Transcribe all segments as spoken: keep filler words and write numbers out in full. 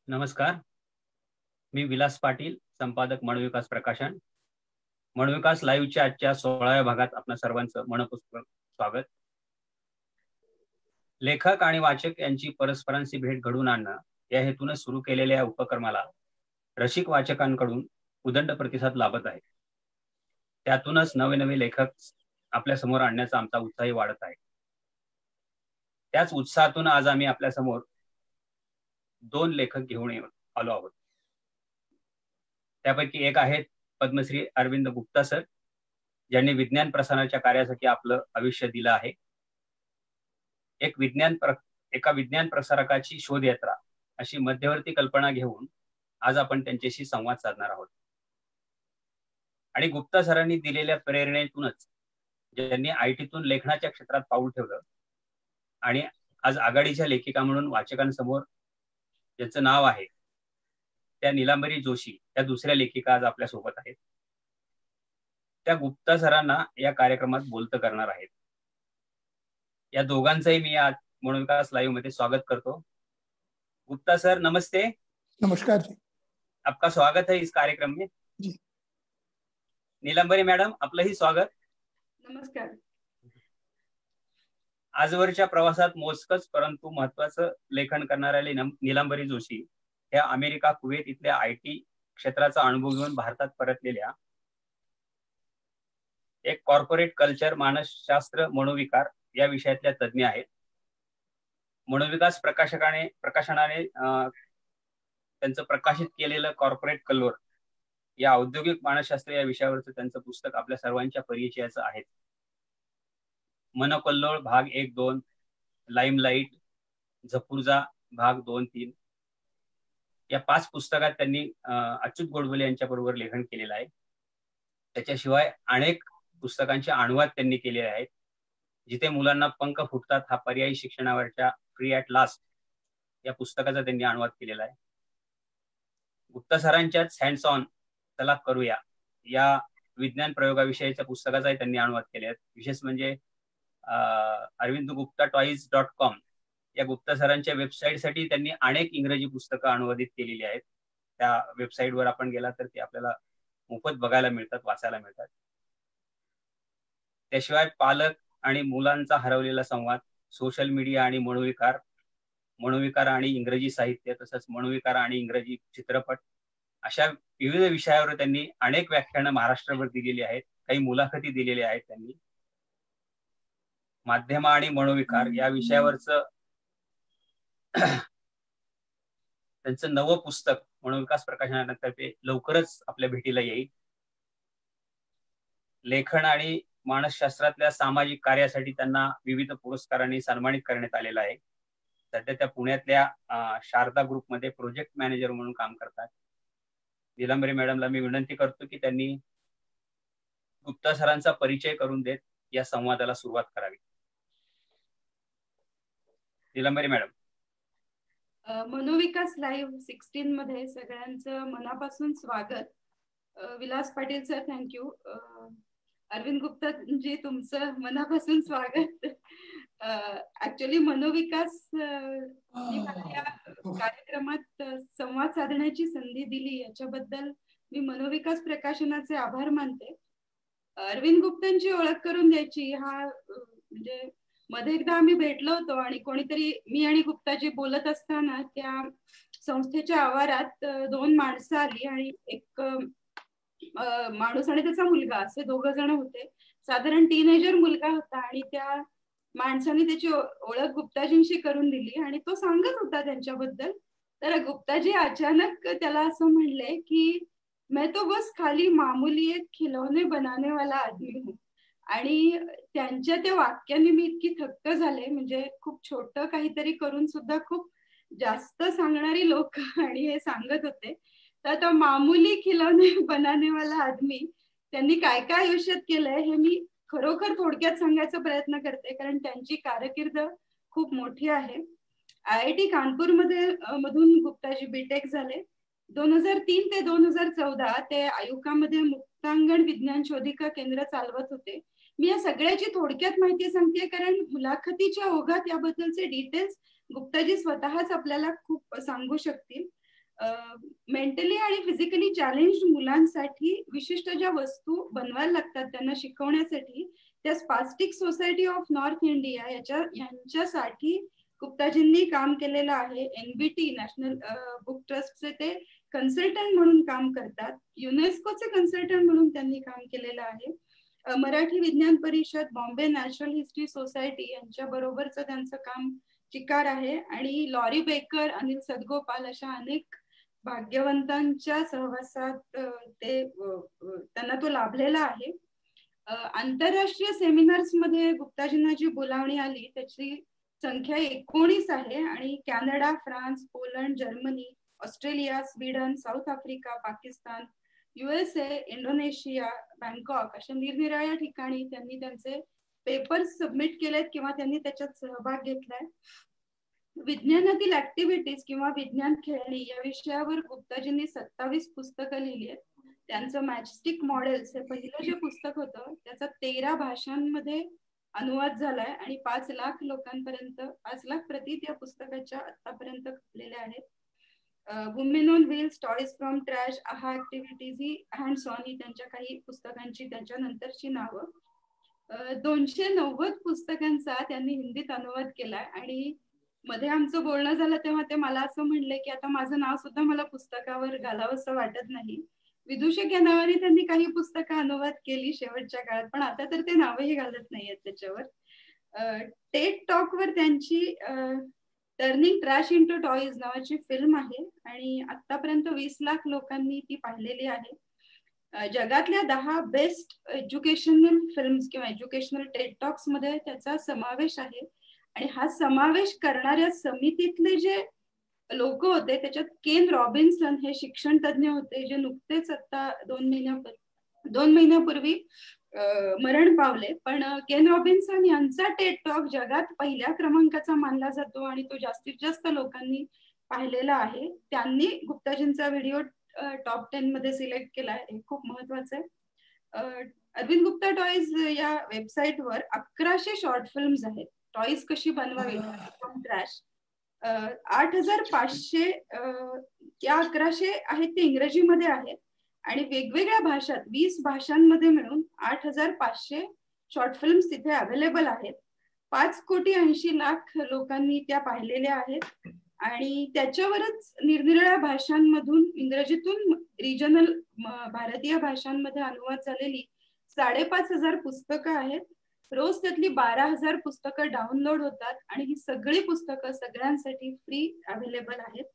नमस्कार, मी विलास पाटील, संपादक मनविकास प्रकाशन. मनविकास लाईव्हच्या आजच्या सोळाव्या भागात आपणा सर्वांचं मनपूर्वक स्वागत. लेखक आणि वाचक यांची परस्परांशी भेट घडवून आणणं या हेतूने सुरू केलेल्या या उपक्रमाला रसिक वाचकांकडून उदंड प्रतिसाद लाभत आहे. त्यातूनच नवे नवे लेखक आपल्या समोर आणण्याचा आमचा उत्साही वाढत आहे. त्याच उत्साहातून आज आम्ही आपल्या समोर दोन लेखक घेऊन आलो आहोत. त्यापैकी एक आहेत पद्मश्री अरविंद गुप्ता सर, ज्यांनी विज्ञान प्रसारणाच्या कार्यासाठी आपलं आयुष्य दिलं आहे. एक विज्ञान प्र एका विज्ञान प्रसारकाची शोधयात्रा अशी मध्यवर्ती कल्पना घेऊन आज आपण त्यांच्याशी संवाद साधणार आहोत. आणि गुप्ता सरांनी दिलेल्या प्रेरणेतूनच ज्यांनी आयटीतून लेखनाच्या क्षेत्रात पाऊल ठेवलं आणि आज आघाडीच्या लेखिका म्हणून वाचकांसमोर ज्याचं नाव आहे त्या नीलांबरी जोशी या दुसऱ्या लेखिका आज आपल्या सोबत आहेत. त्या गुप्ता सरांना या कार्यक्रमात बोलतं करणार आहेत. या दोघांचंही मी आज मनविकास लाईव्ह मध्ये स्वागत करतो. गुप्ता सर नमस्ते. नमस्कार जी. आपका स्वागत है इस कार्यक्रम में जी. नीलांबरी मैडम आपलंही स्वागत. नमस्कार. आजवरच्या प्रवासात मोजकच परंतु महत्वाचं लेखन करणाऱ्या नीलांबरी जोशी या अमेरिका कुवेत इथल्या आयटी क्षेत्राचा अनुभव घेऊन भारतात परतलेल्या एक कॉर्पोरेट कल्चर, मानसशास्त्र, मनोविकार या विषयातल्या तज्ञ आहेत. मनोविकास प्रकाशकाने प्रकाशनाने त्यांचं प्रकाशित केलेलं कॉर्पोरेट कल्लोळ या औद्योगिक मानसशास्त्र या विषयावरचं त्यांचं पुस्तक आपल्या सर्वांच्या परिचयाचं आहे. मनकल्लोळ भाग एक दोन, लाईमलाईट, झपुर्झा भाग दोन तीन या पाच पुस्तकात त्यांनी अच्युत गोडबोले यांच्या बरोबर लेखन केलेलं आहे. त्याच्याशिवाय अनेक पुस्तकांचे अनुवाद त्यांनी केलेले आहेत. जिथे मुलांना पंख फुटतात हा पर्यायी शिक्षणावरच्या फ्री ॲट लास्ट या पुस्तकाचा त्यांनी अनुवाद केलेला आहे. गुप्ता सरांच्याच हँड्स ऑन चला करूया या विज्ञान प्रयोगाविषयीच्या पुस्तकाचाही त्यांनी अनुवाद केले आहेत. विशेष म्हणजे Arvind Gupta toys dot com या गुप्ता सरांच्या वेबसाईटसाठी त्यांनी अनेक इंग्रजी पुस्तकं अनुवादित केलेली आहेत. त्या वेबसाईटवर आपण गेला तर ते आपल्याला मोफत बघायला मिळतात, वाचायला मिळतात. त्याशिवाय पालक आणि मुलांचा हरवलेला संवाद, सोशल मीडिया आणि मनोविकार, मनोविकार आणि इंग्रजी साहित्य, तसंच मनोविकार आणि इंग्रजी चित्रपट अशा विविध विषयावर त्यांनी अनेक व्याख्यानं महाराष्ट्रभर दिलेली आहेत. काही मुलाखती दिलेल्या आहेत. त्यांनी माध्यम आणि मनोविकार या विषयावरचं त्यांचं नवं पुस्तक मनोविकास प्रकाशनातर्फे लवकरच आपल्या भेटीला येईल. लेखन आणि मानसशास्त्रातल्या सामाजिक कार्यासाठी त्यांना विविध पुरस्कारांनी सन्मानित करण्यात आलेलं आहे. सध्या त्या पुण्यातल्या शारदा ग्रुपमध्ये प्रोजेक्ट मॅनेजर म्हणून काम करतात. नीलांबरी मॅडमला मी विनंती करतो की त्यांनी गुप्ता सरांचा परिचय करून देत या संवादाला सुरुवात करावी. Nilambari madam. Manovikas live sixteen मध्ये सगळ्यांचं मनापासून स्वागत. Vilas Patil sir thank you. अरविंद गुप्ता जी तुमचं मनापासून स्वागत. ऍक्च्युली मनोविकास या कार्यक्रमात संवाद साधण्याची संधी दिली याच्याबद्दल मी मनोविकास प्रकाशनाचे आभार मानते. अरविंद गुप्तांची ओळख करून द्यायची हा म्हणजे मध्ये एकदा आम्ही भेटलो होतो आणि कोणीतरी मी आणि गुप्ताजी बोलत असताना त्या संस्थेच्या आवारात दोन माणसं आली आणि एक माणूस आणि त्याचा मुलगा असे दोघ जण होते. साधारण टीनेजर मुलगा होता आणि त्या माणसाने त्याची ओळख गुप्ताजींशी करून दिली आणि तो सांगत होता त्यांच्याबद्दल. तर गुप्ताजी अचानक त्याला असं म्हणले की मैं तो बस खाली मामूली एक खिलौने बनाने वाला आदमी हूँ. आणि त्यांच्या त्या वाक्याने मी इतकी थक्क झाले. म्हणजे खूप छोटं काहीतरी करून सुद्धा खूप जास्त सांगणारी लोक आणि हे सांगत होते. तर आता मामूली खिलौने बनाने वाला आदमी त्यांनी काय काय आयुष्यात केलंय हे मी खरोखर थोडक्यात सांगायचा प्रयत्न करते, कारण त्यांची कारकीर्द खूप मोठी आहे. आय आय टी कानपूर मध्ये मधून गुप्ताजी बीटेक झाले. दोन हजार तीन ते दोन हजार चौदा ते आयुकामध्ये मुक्तांगण विज्ञान शोधिका केंद्र चालवत होते. मी या सगळ्याची थोडक्यात माहिती सांगते कारण मुलाखतीच्या ओघात याबद्दलचे डिटेल्स गुप्ताजी स्वतःच आपल्याला खूप सांगू शकतील. मेंटली आणि फिजिकली चॅलेंज मुलांसाठी विशिष्ट ज्या वस्तू बनवायला लागतात त्यांना शिकवण्यासाठी, त्या spastic society of north India याच्या यांच्यासाठी गुप्ताजींनी काम केलेलं आहे. एनबीटी नॅशनल बुक ट्रस्टचे ते कन्सल्टंट म्हणून काम करतात. युनेस्कोचे कन्सल्टंट म्हणून त्यांनी काम केलेलं आहे. मराठी विज्ञान परिषद, बॉम्बे नॅचरल हिस्ट्री सोसायटी यांच्या बरोबरच त्यांचं काम चिकार आहे. आणि लॉरी बेकर, अनिल सदगोपाल अशा अनेक भाग्यवंतांच्या सहवासात ते त्यांना तो लाभलेला आहे. आंतरराष्ट्रीय सेमिनार्स मध्ये गुप्ताजींना जी बोलावणी आली त्याची संख्या एकोणीस आहे. आणि Canada, France, Poland, Germany, Australia, Sweden, South Africa, Pakistan, USA, Indonesia, Bangkok अशा निरनिराळ्या ठिकाणी त्यांनी त्यांचे पेपर्स सबमिट केलेत किंवा त्यांनी त्याच्यात सहभाग घेतलाय. विज्ञानातील ऍक्टिव्हिटीज किंवा विज्ञान खेळणी या विषयावर गुप्ताजींनी सत्तावीस पुस्तकं लिहिली आहेत. त्यांचं मॅचस्टिक मॉडेल्स हे पहिलं जे पुस्तक होतं त्याचा तेरा भाषांमध्ये अनुवाद झालाय आणि पाच लाख लोकांपर्यंत पाच लाख प्रती त्या पुस्तकाच्या आतापर्यंत खपलेल्या आहेत. Women on wheels, toys from trash, aha activities ही हँड्स ऑन ही त्यांच्या काही पुस्तकांची त्याच्यानंतरची नावं. दोनशे नव्वद पुस्तकांचा त्यांनी हिंदीत अनुवाद केलाय. आणि मध्ये आमचं बोलणं झालं तेव्हा ते मला असं म्हणले की आता माझं नाव सुद्धा मला पुस्तकावर घालावं असं वाटत नाही. विदूषक या नावाने त्यांनी काही पुस्तकं अनुवाद केली शेवटच्या काळात, पण आता तर ते नावही घालत नाहीयेत त्याच्यावर. टेड टॉक वर त्यांची टर्निंग ट्रॅश इंटू टॉयज नावाची फिल्म आहे आणि आतापर्यंत वीस लाख लोकांनी ती पाहिलेली आहे. जगातल्या दहा बेस्ट एज्युकेशनल फिल्म्स किंवा एज्युकेशनल टेड टॉक्स मध्ये त्याचा समावेश आहे. आणि हा समावेश करणाऱ्या समितीतले जे लोक होते त्याच्यात केन रॉबिन्सन हे शिक्षण तज्ञ होते जे नुकतेच आता दोन महिन्यापूर्वी दोन महिन्यापूर्वी मरण पावले. पण केन रॉबिन्सन यांचा टेड टॉक जगात पहिल्या क्रमांकाचा मानला जातो आणि तो जास्तीत जास्त लोकांनी पाहिलेला आहे. त्यांनी गुप्ताजींचा व्हिडिओ टॉप टेन मध्ये सिलेक्ट केला आहे, हे खूप महत्वाचं आहे. अरविंद गुप्ता टॉयज या वेबसाईटवर अकराशे शॉर्ट फिल्म्स आहेत. टॉयज कशी बनवावी फ्रॉम ट्रॅश, आठ हजार पाचशे या अकराशे आहेत ते इंग्रजीमध्ये आहेत आणि वेगवेगळ्या भाषात वीस भाषांमध्ये मिळून आठ हजार पाचशे शॉर्ट फिल्म्स तिथे अवेलेबल आहेत. पाच कोटी ऐंशी लाख लोकांनी त्या पाहिलेल्या आहेत आणि त्याच्यावरच निरनिराळ्या भाषांमधून इंग्रजीतून रिजनल भारतीय भाषांमध्ये अनुवाद झालेली साडेपाच हजार पुस्तकं आहेत. रोज त्यातली बारा हजार पुस्तकं डाउनलोड होतात आणि ही सगळी पुस्तकं सगळ्यांसाठी फ्री अवेलेबल आहेत.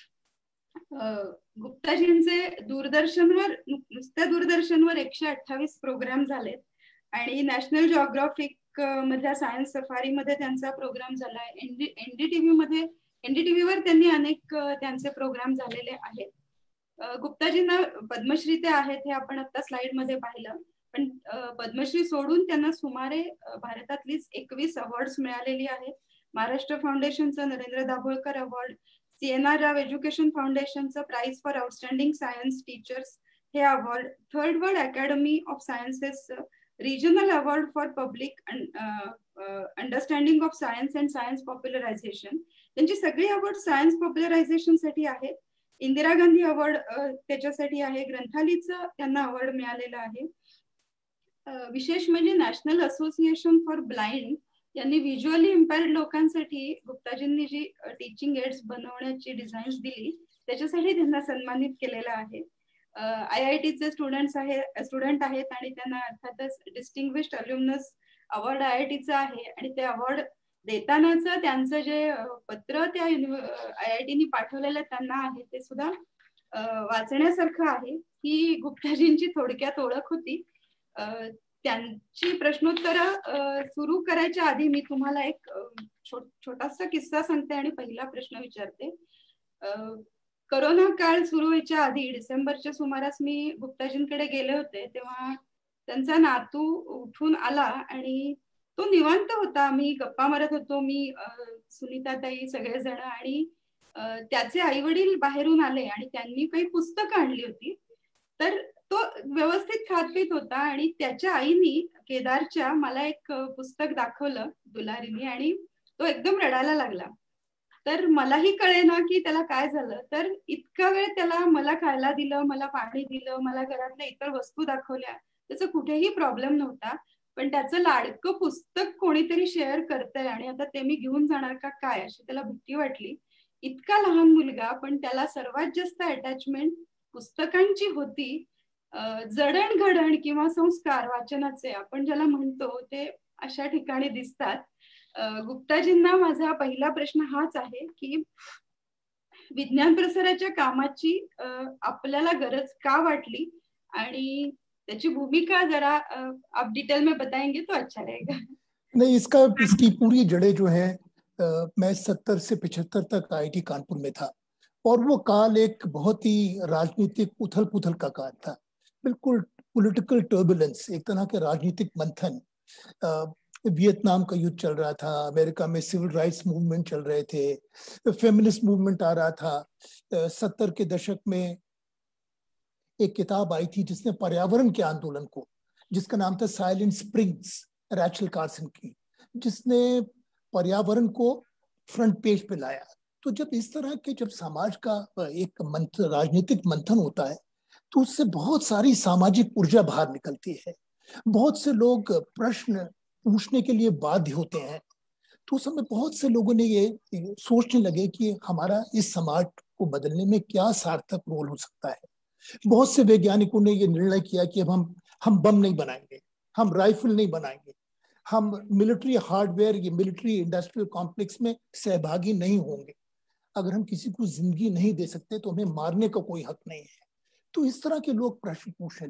गुप्ताजींचे दूरदर्शनवर नुसत्या दूरदर्शनवर एकशे अठ्ठावीस प्रोग्राम झालेत आणि नॅशनल जिओग्राफिक मधल्या सायन्स सफारी मध्ये त्यांचा प्रोग्राम झालाय. एनडी एनडीटीव्ही मध्ये एनडीटीव्हीवर त्यांनी अनेक त्यांचे प्रोग्राम झालेले आहेत. गुप्ताजींना पद्मश्री ते आहेत हे आपण आता स्लाइड मध्ये पाहिलं, पण पद्मश्री सोडून त्यांना सुमारे भारतातलीच एकवीस अवॉर्ड्स मिळालेली आहेत. महाराष्ट्र फाउंडेशनचा Narendra Dabholkar award, CNR Rao education फाउंडेशनचं prize for outstanding science teachers हे award, third world academy of sciences regional award for public understanding of science and science popularisation, त्यांची सगळी अवॉर्ड सायन्स पॉप्युलरायझेशन साठी आहेत. इंदिरा गांधी अवॉर्ड त्याच्यासाठी आहे. ग्रंथालीचं त्यांना अवॉर्ड मिळालेला आहे. विशेष म्हणजे नॅशनल असोसिएशन फॉर ब्लाइंड यांनी व्हिज्युअली इम्पेअर्ड लोकांसाठी गुप्ताजींनी जी टीचिंग एड्स बनवण्याची डिझाईन्स दिली त्याच्यासाठी त्यांना सन्मानित केलेलं आहे. आय आय टीचे स्टुडंट्स आहे स्टुडंट आहेत आणि त्यांना अर्थातच डिस्टिंग्विश्ड अल्युमनस अवॉर्ड आय आय टीचा आहे आणि ते अवॉर्ड देतानाचं त्यांचं जे पत्र त्या आय आय टीनी पाठवलेलं त्यांना आहे ते सुद्धा वाचण्यासारखं आहे. ही गुप्ताजींची थोडक्यात ओळख होती. त्यांची प्रश्नोत्तर सुरू करायच्या आधी मी तुम्हाला एक छोटासा किस्सा सांगते आणि पहिला प्रश्न विचारते. करोना काळ सुरू व्हायच्या आधी डिसेंबरच्या सुमारास मी गुप्ताजींकडे गेले होते, तेव्हा त्यांचा नातू उठून आला आणि तो निवांत होता. मी गप्पा मारत होतो, मी सुनीताताई सगळेजण, आणि त्याचे आई वडील बाहेरून आले आणि त्यांनी काही पुस्तकं आणली होती. तर तो व्यवस्थित खात पीत होता आणि त्याच्या आईनी केदारच्या मला एक पुस्तक दाखवलं दुलारीने आणि तो एकदम रडायला लागला. तर मलाही कळेना की त्याला काय झालं. तर इतका वेळ त्याला मला खायला दिलं, मला पाणी दिलं, मला घरातल्या इतर वस्तू दाखवल्या. त्याचा कुठेही प्रॉब्लेम नव्हता. पण त्याचं लाडकं पुस्तक कोणीतरी शेअर करतंय आणि आता ते मी घेऊन जाणार का काय, अशी त्याला भीती वाटली. इतका लहान मुलगा, पण त्याला सर्वात जास्त अटॅचमेंट पुस्तकांची होती. जडणघडण किंवा संस्कार वाचनाचे आपण ज्याला म्हणतो ते अशा ठिकाणी दिसतात. गुप्ताजींना माझा पहिला प्रश्न हाच आहे की विज्ञान प्रसाराच्या कामाची आपल्याला गरज का वाटली आणि त्याची भूमिका जरा आप डिटेल में बताएंगे तो अच्छा रहेगा. नहीं, इसका इसकी पूरी जड़ें जो है, मैं सत्तर से पिछहत्तर तक आईआईटी कानपुर में था और वो काल एक बहुत ही राजनीतिक उथल पुथल का काल था, बिल्कुल पॉलिटिकल टर्बुलेंस, एक तरह के राजनीतिक मंथन. वियतनाम का युद्ध चल रहा था, अमेरिका में सिविल राइट्स मूवमेंट चल रहे थे, फेमिनिस्ट मूवमेंट आ रहा था. सत्तर के दशक में एक किताब आई थी जिसने पर्यावरण के आंदोलन को, जिसका नाम था साइलेंट स्प्रिंग्स, रैचल कार्सन की, जिसने पर्यावरण को फ्रंट पेज पे लाया. तो जब इस तरह के जब समाज का एक मंथन, राजनीतिक मंथन होता है, तो उससे बहुत सारी सामाजिक ऊर्जा बाहर निकलती है. बहुत से लोग प्रश्न पूछने के लिए बाध्य होते हैं. तो उस समय बहुत से लोगों ने ये सोचने लगे कि हमारा इस समाज को बदलने में क्या सार्थक रोल हो सकता है. बहुत से वैज्ञानिकों ने ये निर्णय किया कि अब हम हम बम नहीं बनाएंगे, हम राइफल नहीं बनाएंगे, हम मिलिट्री हार्डवेयर, ये मिलिट्री इंडस्ट्रियल कॉम्प्लेक्स में सहभागी नहीं होंगे. अगर हम किसी को जिंदगी नहीं दे सकते तो हमें मारने का कोई हक नहीं है. तो इस तरह के लोग प्रश्न पूछने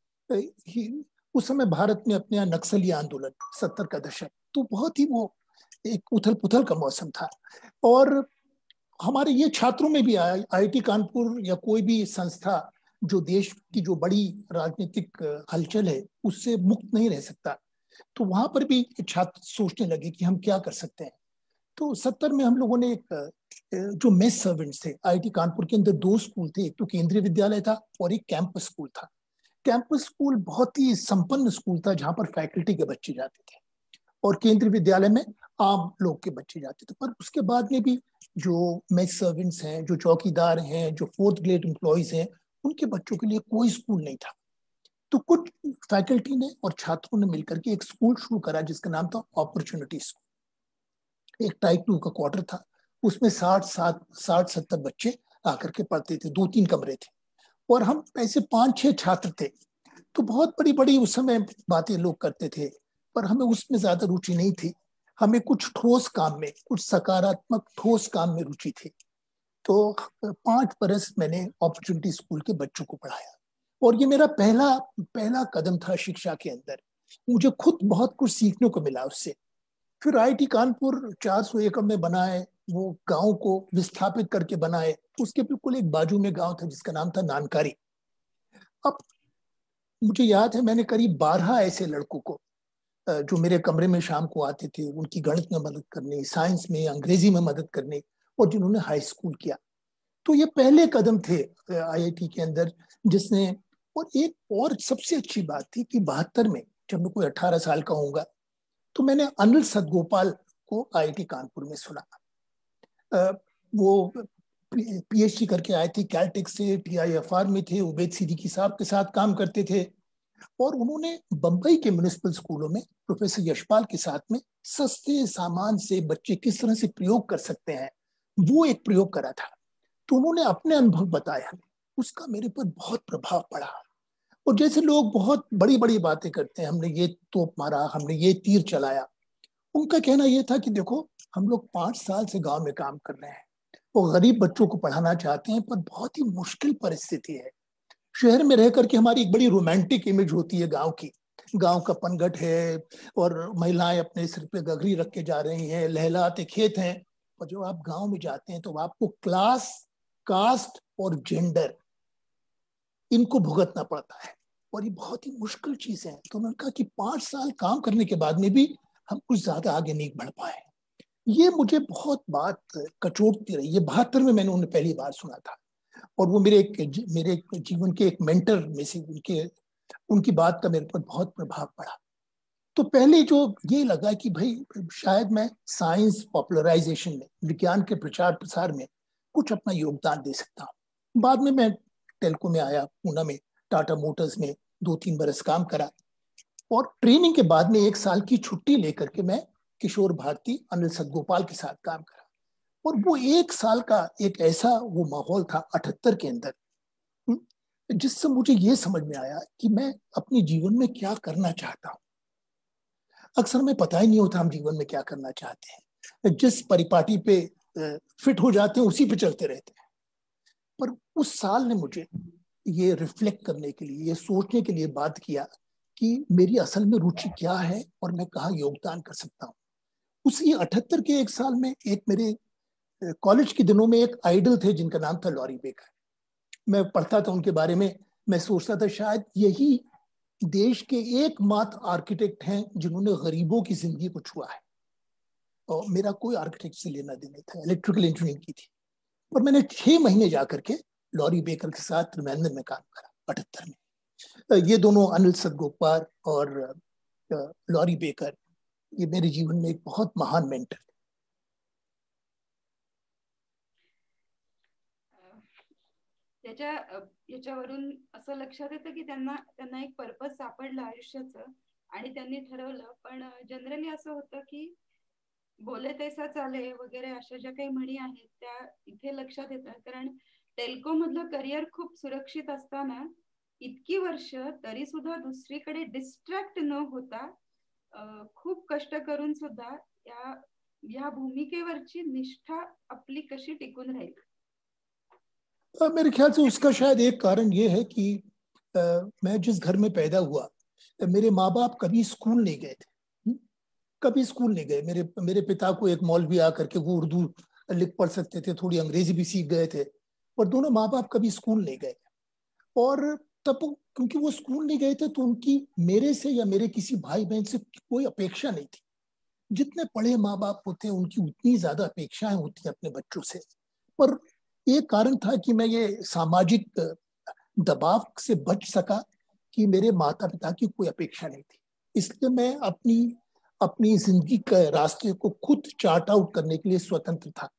लगे. उस समय भारत में अपने यहाँ नक्सली आंदोलन, सत्तर का दशक, तो बहुत ही वो एक उथल पुथल का मौसम था. और हमारे ये छात्रों में भी आया, आईआईटी कानपुर या कोई भी संस्था जो देश की जो बड़ी राजनीतिक हलचल है उससे मुक्त नहीं रह सकता. तो वहां पर भी छात्र सोचने लगे कि हम क्या कर सकते हैं. तो सत्तर में हम लोगों ने एक जो मेस सर्वेंट्स थे, आईआईटी कानपुर के अंदर दो स्कूल थे, एक तो केंद्रीय विद्यालय था और एक कैंपस स्कूल था. कैंपस स्कूल बहुत ही संपन्न स्कूल था जहां पर फैकल्टी के बच्चे जाते थे और केंद्रीय विद्यालय में आम लोग के बच्चे जाते थे. पर उसके बाद में भी जो मेस सर्वेंट्स हैं, जो चौकीदार हैं, जो फोर्थ ग्रेड एम्प्लॉइज हैं, उनके बच्चों के लिए कोई स्कूल नहीं था. तो कुछ फैकल्टी ने और छात्रों ने मिलकर के एक स्कूल शुरू करा जिसका नाम था अपॉर्चुनिटी स्कूल. एक टाइप टू का क्वार्टर था, उसमें साठ सात साठ सत्तर बच्चे आकर के पढ़ते थे, दो तीन कमरे थे और हम ऐसे पांच छह छात्र थे. तो बहुत बड़ी बड़ी उस समय बातें लोग करते थे, पर हमें उसमें ज्यादा रुचि नहीं थी. हमें कुछ ठोस काम में, कुछ सकारात्मक ठोस काम में रुचि थी. तो पांच बरस मैंने अपॉर्चुनिटी स्कूल के बच्चों को पढ़ाया और ये मेरा पहला पहला कदम था शिक्षा के अंदर. मुझे खुद बहुत कुछ सीखने को मिला उससे. फिर आईआईटी कानपुर चार सौ एकड़ में बनाए, वो गांव को विस्थापित करके बनाए. उसके बिल्कुल एक बाजू में गांव था जिसका नाम था नानकारी. अब मुझे याद है मैंने करीब बारह ऐसे लड़कों को जो मेरे कमरे में शाम को आते थे, उनकी गणित में मदद करने, साइंस में, अंग्रेजी में मदद करने, और जिन्होंने हाई स्कूल किया. तो ये पहले कदम थे आईआईटी के अंदर जिसने. और एक और सबसे अच्छी बात थी कि बहत्तर में जब मैं कोई अठारह साल का होऊंगा तो मैंने अनिल सतगोपाल को आईआईटी कानपुर में सुना. वो पीएचडी करके आए थे कैलटेक से, टीआईएफआर में थे, उबैद सिद्दीकी साहब के साथ काम करते थे और उन्होंने बंबई के म्युनिसिपल स्कूलों में प्रोफेसर यशपाल के साथ में सस्ते सामान से बच्चे किस तरह से प्रयोग कर सकते हैं वो एक प्रयोग करा था. तो उन्होंने अपने अनुभव बताया, उसका मेरे पर बहुत प्रभाव पड़ा. और जैसे लोग बहुत बड़ी बड़ी बातें करते हैं, हमने ये तोप मारा, हमने ये तीर चलाया, उनका कहना यह था कि देखो हम लोग पांच साल से गांव में काम कर रहे हैं, वो गरीब बच्चों को पढ़ाना चाहते हैं, पर बहुत ही मुश्किल परिस्थिति है. शहर में रह करके हमारी एक बड़ी रोमांटिक इमेज होती है गांव की, गांव का पनघट है और महिलाएं अपने सिर पे गगरी रख के जा रही हैं, लहलाते खेत हैं. और जब आप गांव में जाते हैं तो आपको क्लास, कास्ट और जेंडर, इनको भुगतना पड़ता है और ये बहुत ही मुश्किल चीज है. तो मैंने कहा कि पांच साल काम करने के बाद में भी हम कुछ ज्यादा आगे नहीं बढ़ पाए. ये मुझे बहुत बात कचोटती रही. ये बहत्तर में मैंने उन्हें पहली बार सुना था और वो मेरे एक मेरे जीवन के एक मेंटर में से उनके उनकी बात का मेरे पर बहुत प्रभाव पड़ा. तो पहले जो ये लगा कि भाई शायद मैं साइंस पॉपुलराइजेशन में, विज्ञान के प्रचार प्रसार में कुछ अपना योगदान दे सकता हूँ। बाद में मैं टेल्को में आया, पूना में टाटा मोटर्स में दो तीन बरस काम करा, और ट्रेनिंग के बाद में एक साल की छुट्टी लेकर के मैं किशोर भारती, अनिल सदगोपाल के साथ काम करा। और वो एक साल का एक ऐसा वो माहौल था अठहत्तर के अंदर, जिससे मुझे ये समझ में आया कि मैं अपने जीवन में क्या करना चाहता हूँ। अक्सर में पता ही नहीं होता हम जीवन में क्या करना चाहते हैं, जिस परिपाटी पे फिट हो जाते हैं उसी पे चलते रहते हैं। पर उस साल ने मुझे ये रिफ्लेक्ट करने के लिए, ये सोचने के लिए बात किया कि मेरी असल में रुचि क्या है और मैं कहाँ योगदान कर सकता हूँ। उसी अठहत्तर के एक साल में एक मेरे कॉलेज के दिनों में एक आइडल थे जिनका नाम था लॉरी बेकर। मैं पढ़ता था उनके बारे में, मैं सोचता था शायद यही देश के एकमात्र आर्किटेक्ट हैं जिन्होंने गरीबों की जिंदगी को छुआ है। और मेरा कोई आर्किटेक्ट से लेना देना था, इलेक्ट्रिकल इंजीनियरिंग की थी। पर मैंने छह महीने जाकर के लॉरी बेकर के साथ त्रिवेंद्र में काम करा अठहत्तर में। ये दोनों, अनिल सदगोपाल और लॉरी बेकर, ये मेरे जीवन में एक बहुत महान मेंटर थे। त्याच्या याच्यावरून असं लक्षात येतं की त्यांना त्यांना एक पर्पज सापडलं आयुष्याचं आणि त्यांनी ठरवलं. पण जनरली असं होतं की बोले तैसा चाले वगैरे अशा ज्या काही म्हणी आहेत त्या इथे लक्षात येतात. कारण टेल्को मधलं करिअर खूप सुरक्षित असताना इतकी वर्ष तरी सुद्धा दुसरीकडे डिस्ट्रॅक्ट न होता खूप कष्ट करून सुद्धा या या भूमिकेवरची निष्ठा आपली कशी टिकून राहील. मेरे ख्याल से उसका शायद एक कारण ये है कि आ, मैं जिस घर में पैदा हुआ, मेरे माँ बाप कभी स्कूल नहीं गए थे, कभी स्कूल नहीं गए। मेरे मेरे पिता को एक मौलवी आकर के वो उर्दू लिख पढ़ सकते थे, थोड़ी अंग्रेजी भी सीख गए थे, और दोनों माँ बाप कभी स्कूल नहीं गए। और तब क्योंकि वो स्कूल नहीं गए थे तो उनकी मेरे से या मेरे किसी भाई बहन से कोई अपेक्षा नहीं थी। जितने पढ़े माँ बाप होते हैं उनकी उतनी ज्यादा अपेक्षाएं होती हैं अपने बच्चों से। पर एक कारण था कि मैं ये सामाजिक दबाव से बच सका कि मेरे माता पिता की कोई अपेक्षा नहीं थी, इसलिए मैं अपनी अपनी जिंदगी के रास्ते को खुद चार्ट आउट करने के लिए स्वतंत्र था।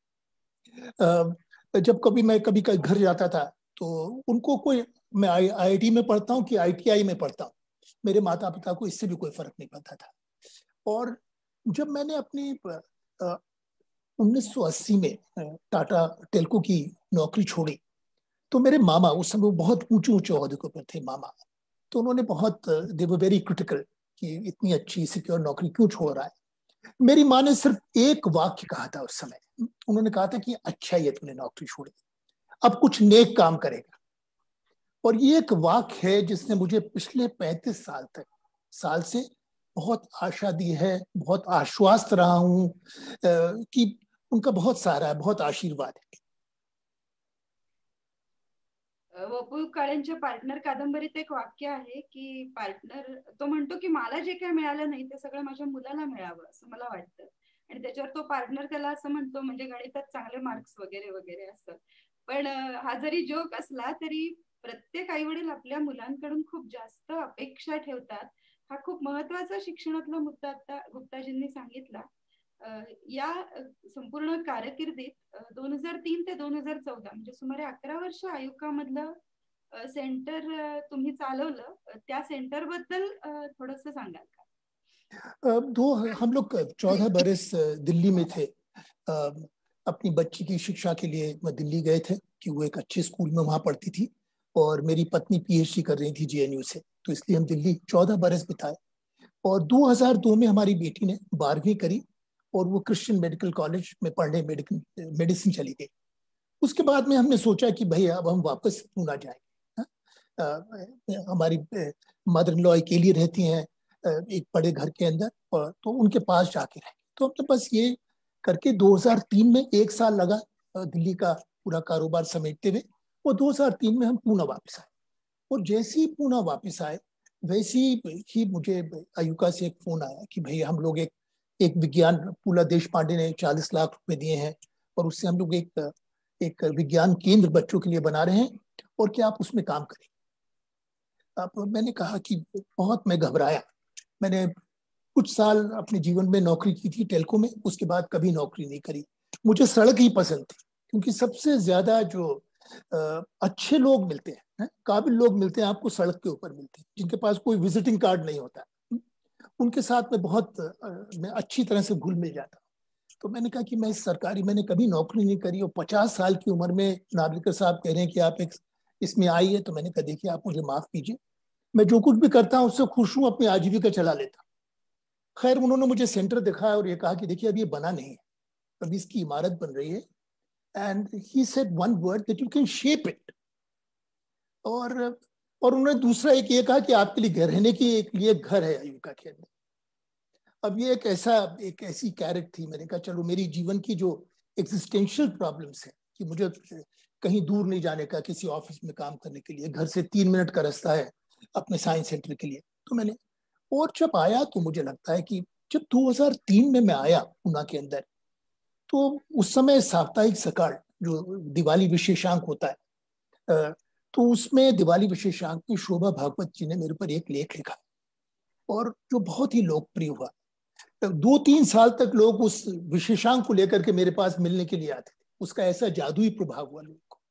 जब कभी मैं कभी घर जाता था तो उनको कोई, मैं आई आई टी में पढ़ता हूँ कि आई टी आई में पढ़ता हूँ, मेरे माता पिता को इससे भी कोई फर्क नहीं पड़ता था। और जब मैंने अपनी उन्नीस सौ अस्सी में टाटा टेल्को की नौकरी छोड़ी तो मेरे मामा, उस समय बहुत ऊंचे ऊंचे ओहदे के ऊपर थे मामा, तो उन्होंने बहुत, दे वर वेरी क्रिटिकल कि इतनी अच्छी सिक्योर नौकरी क्यों छोड़ रहा है। मेरी माँ ने सिर्फ एक वाक्य कहा था उस समय, उन्होंने कहा था कि अच्छा ये तुमने नौकरी छोड़ी, अब कुछ नेक काम करेगा। और ये एक वाक्य है जिसने मुझे पिछले पैंतीस साल तक साल से बहुत आशा दी है, बहुत आश्वस्त रहा हूं कि उनका बहुत सहारा है, बहुत आशीर्वाद है। वपू काळेंच्या पार्टनर कादंबरीत एक वाक्य आहे की पार्टनर तो म्हणतो की मला जे काही मिळालं नाही ते सगळं माझ्या मुलाला मिळावं असं मला वाटतं. आणि त्याच्यावर तो पार्टनर त्याला असं म्हणतो, म्हणजे गणितात चांगले मार्क्स वगैरे वगैरे असं. पण हा जरी जोक असला तरी प्रत्येक आई वडील आपल्या मुलांकडून खूप जास्त अपेक्षा ठेवतात. हा खूप महत्वाचा शिक्षणातला मुद्दा आता गुप्ताजींनी सांगितला. या संपूर्ण कारकिर्दीत दोन हजार तीन ते दोन हजार चौदा म्हणजे सुमारे अकरा वर्ष आयुकामधलं सेंटर तुम्ही चालवलं, त्या सेंटर बद्दल थोडस सांगाल का? दो हम लोग चौदह बरस दिल्ली में थे। अपनी बच्ची की शिक्षा के लिए मैं दिल्ली गए थे कि वो एक अच्छे स्कूल में वहां पढ़ती थी, और मेरी पत्नी पीएचडी कर रही थी जे एन यू से, तो इसलिए हम दिल्ली चौदह बरस बिताए। और दो हजार दो में हमारी बेटी ने बारहवीं करी और वो क्रिश्चियन मेडिकल कॉलेज में पढ़ने मेडिकल मेडिसिन चली गई। उसके बाद में हमने सोचा कि भाई अब हम वापस पूना जाएंगे। हमारी मदर इन लॉ अकेली रहती हैं एक बड़े घर के अंदर, और तो उनके पास जाके रहेंगे। तो हमने बस ये करके दो हजार तीन में एक साल लगा दिल्ली का पूरा कारोबार समेटते हुए, और दो हजार तीन में हम पूना वापस आए। और जैसे ही पूना वापस आए वैसे ही मुझे आयुका से एक फोन आया कि भाई हम लोग एक एक विज्ञान, पूला देश पांडे ने चालीस लाख रुपए दिए हैं और उससे हम लोग एक एक विज्ञान केंद्र बच्चों के लिए बना रहे हैं, और क्या आप उसमें काम करें। अब मैंने कहा कि बहुत, मैं घबराया, मैंने कुछ साल अपने जीवन में नौकरी की थी टेल्को में, उसके बाद कभी नौकरी नहीं करी। मुझे सड़क ही पसंद थी, क्योंकि सबसे ज्यादा जो आ, अच्छे लोग मिलते हैं, है? काबिल लोग मिलते हैं आपको सड़क के ऊपर मिलते हैं, जिनके पास कोई विजिटिंग कार्ड नहीं होता, उनके साथ में बहुत आ, मैं अच्छी तरह से घुल मिल जाता। तो मैंने कहा कि मैं सरकारी, मैंने कभी नौकरी नहीं करी, और पचास साल की उम्र में नार्लिकर साहब कह रहे हैं कि आप एक इसमें आइए, तो मैंने कहा देखिए आप मुझे माफ कीजिए, मैं जो कुछ भी करता हूँ उससे खुश हूँ, अपनी आजीविका चला लेता। खैर उन्होंने मुझे सेंटर दिखाया और ये कहा कि देखिए अब ये बना नहीं है, अभी इसकी इमारत बन रही है, and he said one word that you can shape it. और और उन्होंने दूसरा एक ये कहा कि आपके लिए रहने की एक लिए घर है आयुका के अंदर। अब ये एक ऐसा एक ऐसी कैरेट थी, मैंने कहा चलो मेरी जीवन की जो एग्जिस्टेंशियल प्रॉब्लम्स है कि मुझे कहीं दूर नहीं जाने का किसी ऑफिस में काम करने के लिए, घर से तीन मिनट का रास्ता है अपने साइंस सेंटर के लिए, तो मैंने, और जब आया तो मुझे लगता है कि जब दो हज़ार तीन में मैं आया पूना के अंदर, तो उस समय साप्ताहिक सकाल जो दिवाली विशेषांक होता है, तो उसमें दिवाली विशेषांक में शोभा भागवत जी ने मेरे ऊपर एक लेख लिखा और जो बहुत ही लोकप्रिय हुआ। दो तीन साल तक लोग उस विशेषांक को लेकर के मेरे पास मिलने के लिए आते थे, उसका ऐसा जादुई प्रभाव हुआ लोगों को।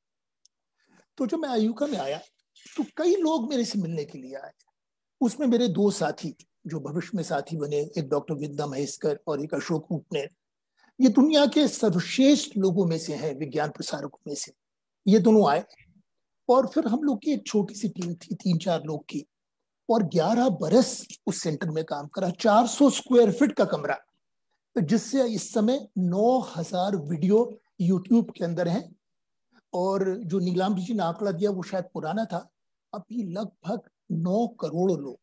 तो जब मैं आयुका में आया तो कई लोग मेरे से मिलने के लिए आए, उसमें मेरे दो साथी जो भविष्य में साथी बने, एक डॉक्टर विद्या महेश्कर और एक अशोक उपनेर, ये दुनिया के सर्वश्रेष्ठ लोगों में से हैं, विज्ञान प्रसारकों में से। ये दोनों आए और फिर हम लोग की एक छोटी सी टीम थी, तीन चार लोग की, और ग्यारह बरस उस सेंटर में काम करा। चार सौ स्क्वायर फीट का कमरा, जिससे इस समय नौ हज़ार वीडियो यूट्यूब के अंदर हैं, और जो नीलाम जी ने आंकड़ा दिया वो शायद पुराना था, अभी लगभग नौ करोड़ लोग,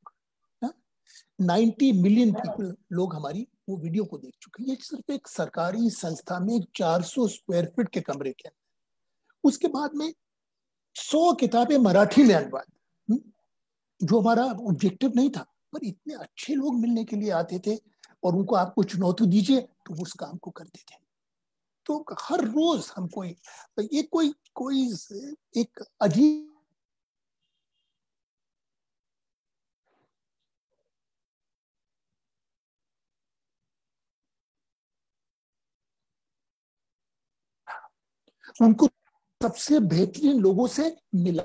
नब्बे मिलियन पीपल लोग हमारी वो वीडियो को देख चुके हैं। ये सिर्फ एक सरकारी संस्था में एक चार सौ स्क्वायर फीट के कमरे के अंदर। उसके बाद में सौ किताबें मराठी में अनुवाद, जो हमारा ऑब्जेक्टिव नहीं था, पर इतने अच्छे लोग मिलने के लिए आते थे और उनको आप कुछ चुनौती दीजिए तो वो उस काम को करते थे। तो हर रोज हम कोई ये कोई कोई एक अजीब उनको सबसे बेहतरीन लोगों से मिला।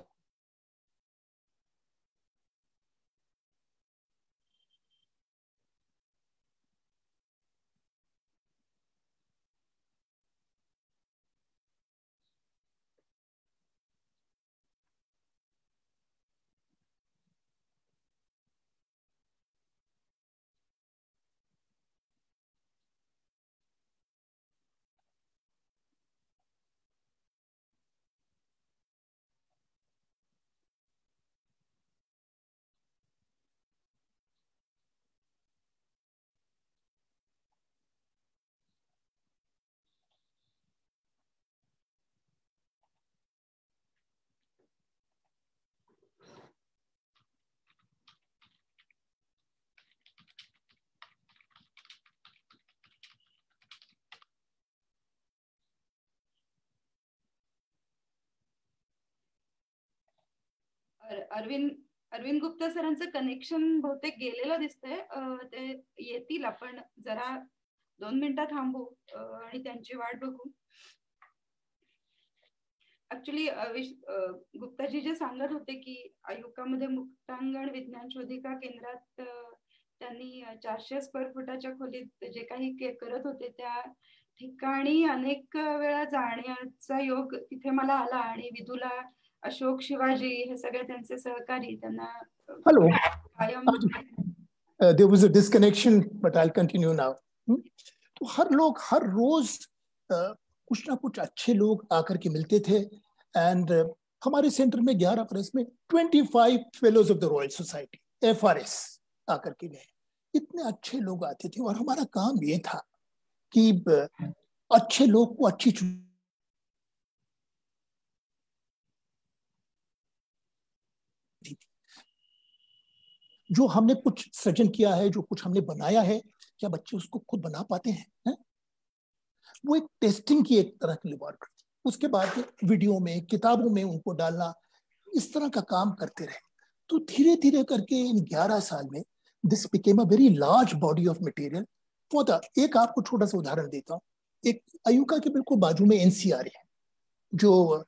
अरविंद अरविंद गुप्ता सरांचं कनेक्शन बहुतेक गेलेलं दिसतंय, ते येतील, आपण जरा दोन मिनिटं थांबू आणि त्यांची वाट बघू. ऍक्च्युली गुप्ताजी जे सांगत होते की आयुकामध्ये मुक्तांगण विज्ञान शोधिका केंद्रात त्यांनी चारशे स्क्वेअर फुटाच्या खोलीत जे काही करत होते त्या ठिकाणी अनेक वेळा जाण्याचा योग तिथे मला आला, आणि विदुला, अशोक, शिवाजी हे सगळे त्यांचे सहकारी त्यांना hello there was a disconnection but I will continue now. तो हर लोग हर रोज uh, कुछ ना कुछ अच्छे लोग आकर के मिलते थे, एंड uh, हमारे सेंटर में ग्यारह बरस में पच्चीस fellows of the Royal Society F R S आकर के गए. इतने अच्छे लोग आते थे और हमारा काम ये था कि uh, अच्छे लोग को अच्छी जो हमने कुछ सृजन किया है, जो कुछ हमने बनाया है, क्या बच्चे उसको खुद बना पाते हैं, है? वो एक टेस्टिंग की एक तरह की लेबोरेटरी. उसके बाद वीडियो में, किताबों में उनको डालना, इस तरह का काम करते रहे. तो धीरे धीरे करके इन ग्यारह साल में this became a very large body of material for the, एक आपको छोटा सा उदाहरण देता हूँ। एक अयुका के बिल्कुल बाजू में एनसीआर है, जो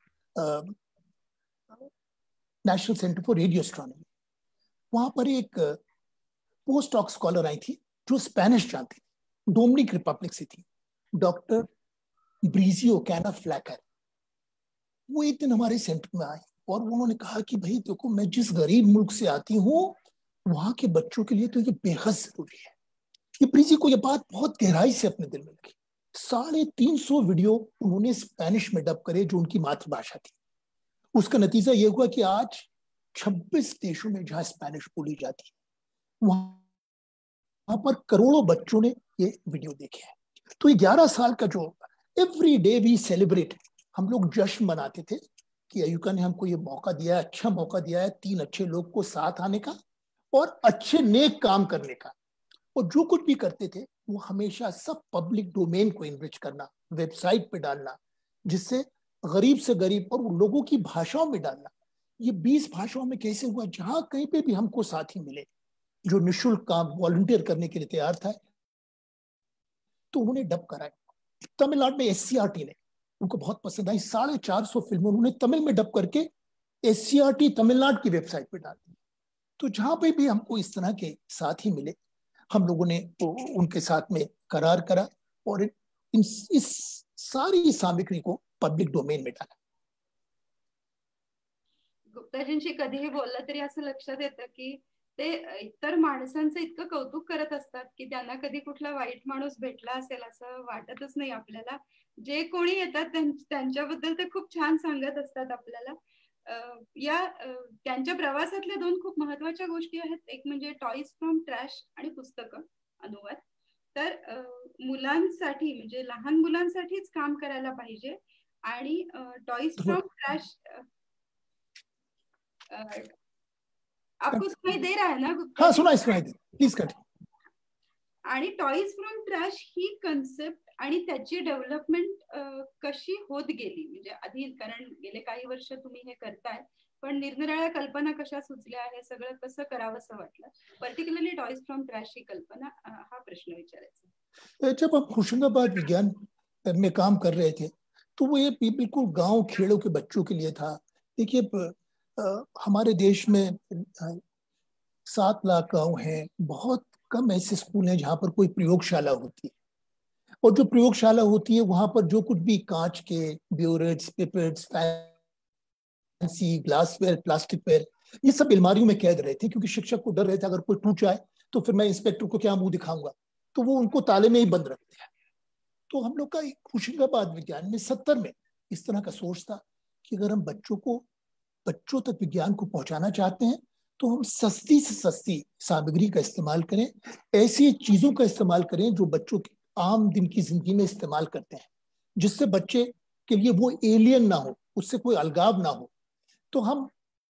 National Centre for Radio Astronomy. वहां पर एक पोस्ट डॉक स्कॉलर आई थी जो स्पेनिश जानती थी, डोमिनिक रिपब्लिक से थी, डॉक्टर ब्रीजियो कैना फ्लैकर। वो एक दिन हमारे सेंटर में आए और उन्होंने कहा कि भाई देखो, मैं जिस गरीब मुल्क से आती हूँ वहां के बच्चों के लिए तो ये बेहद जरूरी है। ये ब्रीजी को ये बात बहुत गहराई से अपने दिल में लगी। साढ़े तीन सौ वीडियो उन्होंने स्पेनिश में डब करे जो उनकी मातृभाषा थी। उसका नतीजा ये हुआ कि आज छब्बीस देशों में जहां स्पेनिश बोली जाती है वहां पर करोड़ों बच्चों ने ये वीडियो देखे हैं। तो ये ग्यारह साल का जो एवरी डे वी सेलिब्रेट, हम लोग जश्न मनाते थे कि अयुका ने हमको ये मौका दिया है, अच्छा मौका दिया है तीन अच्छे लोग को साथ आने का और अच्छे नेक काम करने का। और जो कुछ भी करते थे वो हमेशा सब पब्लिक डोमेन को इनरिच करना, वेबसाइट पे डालना, जिससे गरीब से गरीब और लोगों की भाषाओं में डालना। ये बीस भाषाओं में कैसे हुआ? जहां कहीं पे भी हमको साथी मिले जो निःशुल्क काम वॉलंटियर करने के लिए तैयार था, तो उन्होंने डब कराए। तमिलनाडु में एससीआरटी ने, उनको बहुत पसंद आई, साढ़े चार सौ फिल्में उन्होंने तमिल में डब करके एससीआरटी तमिलनाडु की वेबसाइट पे डाल दी। तो जहां पे भी हमको इस तरह के साथी मिले, हम लोगों ने तो उनके साथ में करार करा और इन इस सारी सामग्री को पब्लिक डोमेन में डाला। गुप्ताजींशी कधीही बोललं तरी असं लक्षात येतं की ते इतर माणसांचं इतकं कौतुक करत असतात की त्यांना कधी कुठला वाईट माणूस भेटला असेल असं वाटतच नाही आपल्याला। जे कोणी येतात त्यांच्याबद्दल ते खूप छान सांगत असतात आपल्याला। या त्यांच्या प्रवासातल्या दोन खूप महत्त्वाच्या गोष्टी आहेत, एक म्हणजे टॉयज फ्रॉम ट्रॅश आणि पुस्तकं अनुवाद। तर मुलांसाठी म्हणजे लहान मुलांसाठीच काम करायला पाहिजे आणि टॉयज फ्रॉम ट्रॅश आपको सुनाई दे रहा है ना गुप्ता? हाँ सुनाई सुनाई दे, प्लीज कंटिन्यू। आणि टॉयज फ्रॉम ट्रॅश ही कन्सेप्ट आणि त्याची डेव्हलपमेंट कशी होत गेली म्हणजे आधी, कारण गेले काही वर्ष तुम्ही हे करताय, पण निरनिराळ्या कल्पना कशा सुचल्या, हे सगळं कसं करावं असं वाटलं? पर्टिक्युलरली टॉयज फ्रॉम ट्रॅश ही कल्पना, हा प्रश्न विचारायचा। जब हम होशंगाबाद विज्ञान में काम कर रहे थे तो वो ये बिल्कुल गांव खेड़ों के बच्चों के लिए था। देखिए हमारे देश में सात लाख गांव हैं, बहुत कम ऐसे स्कूल हैं जहां पर कोई प्रयोगशाला होती है, और जो प्रयोगशाला होती है वहां पर जो कुछ भी कांच के burettes, pipettes, fancy glassware, plasticware, ये सब अलमारियों में कैद रहे थे, क्योंकि शिक्षक को डर रहे थे अगर कोई टूट जाए तो फिर मैं इंस्पेक्टर को क्या मुंह दिखाऊंगा, तो वो उनको ताले में ही बंद रखते हैं। तो हम लोग का होशंगाबाद विज्ञान में सत्तर में इस तरह का सोच था कि अगर हम बच्चों को बच्चों तक विज्ञान को पहुंचाना चाहते हैं तो हम सस्ती से सस्ती सामग्री का इस्तेमाल करें, ऐसी चीजों का इस्तेमाल करें जो बच्चों की आम दिन की जिंदगी में इस्तेमाल करते हैं, जिससे बच्चे के लिए वो एलियन ना हो, उससे कोई अलगाव ना हो। तो हम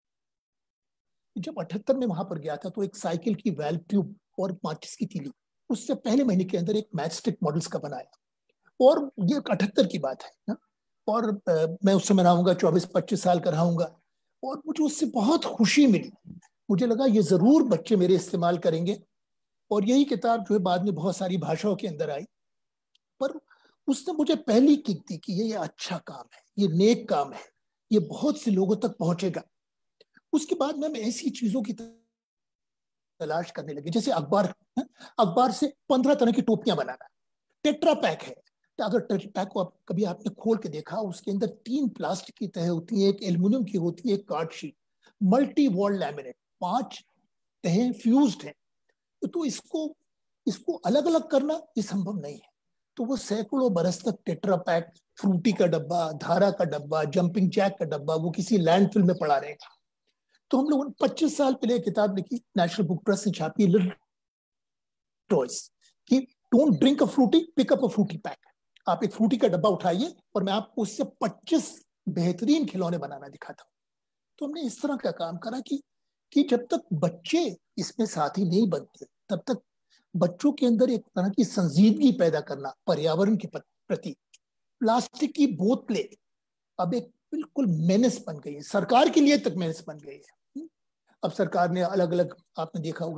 जब अठहत्तर में वहां पर गया था तो एक साइकिल की वेल्व ट्यूब और माचिस की तीली, उससे पहले महीने के अंदर एक मैचस्टिक मॉडल्स का बनाया, और ये अठहत्तर की बात है ना? और आ, मैं उस समय रहूंगा चौबीस पच्चीस साल का रहूंगा, और मुझे उससे बहुत खुशी मिली। मुझे लगा ये जरूर बच्चे मेरे इस्तेमाल करेंगे, और यही किताब जो है बाद में बहुत सारी भाषाओं के अंदर आई। पर उसने मुझे पहली किक दी कि ये, ये अच्छा काम है, ये नेक काम है, ये बहुत से लोगों तक पहुंचेगा। उसके बाद में ऐसी चीजों की तलाश करने लगे, जैसे अखबार, अखबार से पंद्रह तरह की टोपियां बनाना। टेट्रा पैक है, तो अगर टेट्रा पैक को आप कभी आपने खोल के देखा, उसके अंदर तीन प्लास्टिक की तह होती है, एक एल्युमिनियम की होती है, एक card sheet, multi wall laminate, पांच तहें फ्यूज्ड हैं। तो इसको इसको अलग अलग करना ये संभव नहीं है। तो वो सैकड़ों बरस तक टेट्रा पैक, फ्रूटी का डब्बा, धारा का डब्बा, जंपिंग जैक का डब्बा, वो किसी लैंडफिल में पड़ा रहेगा। तो हम लोगों ने पच्चीस साल पहले किताब लिखी, नेशनल बुक ट्रस्ट ने छापी, लिटिल टॉयज, कि don't drink a Frooti, pick up a Frooti pack. आप एक फ्रूटी का डब्बा उठाइए और मैं आपको उससे पच्चीस बेहतरीन खिलौने बनाना दिखाता हूँ। तो हमने इस तरह का काम करा कि कि जब तक बच्चे इसमें साथी नहीं बनते तब तक बच्चों के अंदर एक तरह की संजीदगी पैदा करना पर्यावरण के प्रति। प्लास्टिक की बोतलें अब एक बिल्कुल मेनेस बन गई है, सरकार के लिए तक मेनेस बन गई है। अब सरकार ने अलग अलग, आपने देखा होगा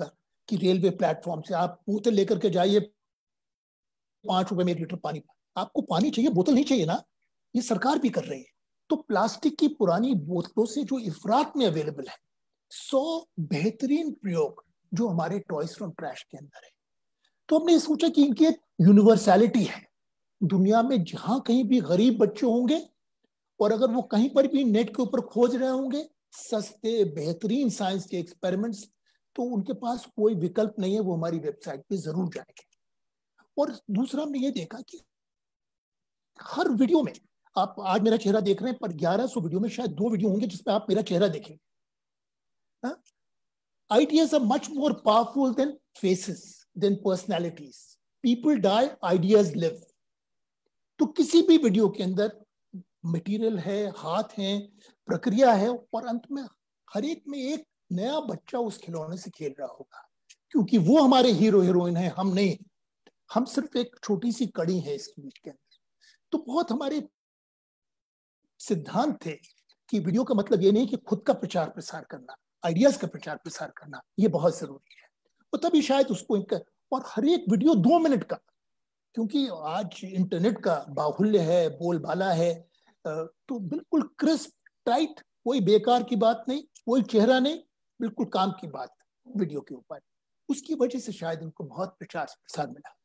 कि रेलवे प्लेटफॉर्म से आप बोतल लेकर के जाइए, पांच रुपए में एक लीटर पानी। आपको पानी चाहिए, बोतल नहीं चाहिए ना, ये सरकार भी कर रही है। तो प्लास्टिक की पुरानी बोतलों से जो इफरात में अवेलेबल है, सौ बेहतरीन प्रयोग जो हमारे टॉयज फ्रॉम ट्रैश के अंदर है। तो हमने सोचा कि इनकी एक यूनिवर्सैलिटी है। दुनिया में जहां कहीं भी गरीब बच्चे होंगे और अगर वो कहीं पर भी नेट के ऊपर खोज रहे होंगे सस्ते बेहतरीन साइंस के एक्सपेरिमेंट्स, तो उनके पास कोई विकल्प नहीं है, वो हमारी वेबसाइट पे जरूर जाएंगे। और दूसरा हमने ये देखा कि हर वीडियो में, आप आज मेरा चेहरा देख रहे हैं, पर ग्यारह सौ वीडियो में शायद दो वीडियो होंगे जिसमें आप मेरा चेहरा देखेंगे। Ideas are much more powerful than faces, than personalities. People die, ideas live. तो किसी भी वीडियो के अंदर मटेरियल है, हाथ है, प्रक्रिया है, और अंत में हर एक में एक नया बच्चा उस खिलौने से खेल रहा होगा, क्योंकि वो हमारे हीरो हीरोइन है, हम नहीं। हम सिर्फ एक छोटी सी कड़ी है इसके बीच के अंदर। तो बहुत हमारे सिद्धांत थे कि वीडियो का मतलब ये नहीं कि खुद का प्रचार प्रसार करना, आइडियाज का प्रचार प्रसार करना, ये बहुत जरूरी है। और तभी शायद उसको एक, और हर एक वीडियो दो मिनट का, क्योंकि आज इंटरनेट का बाहुल्य है, बोलबाला है, तो बिल्कुल क्रिस्प टाइट, कोई बेकार की बात नहीं, कोई चेहरा नहीं, बिल्कुल काम की बात वीडियो के ऊपर। उसकी वजह से शायद इनको बहुत प्रचार प्रसार मिला।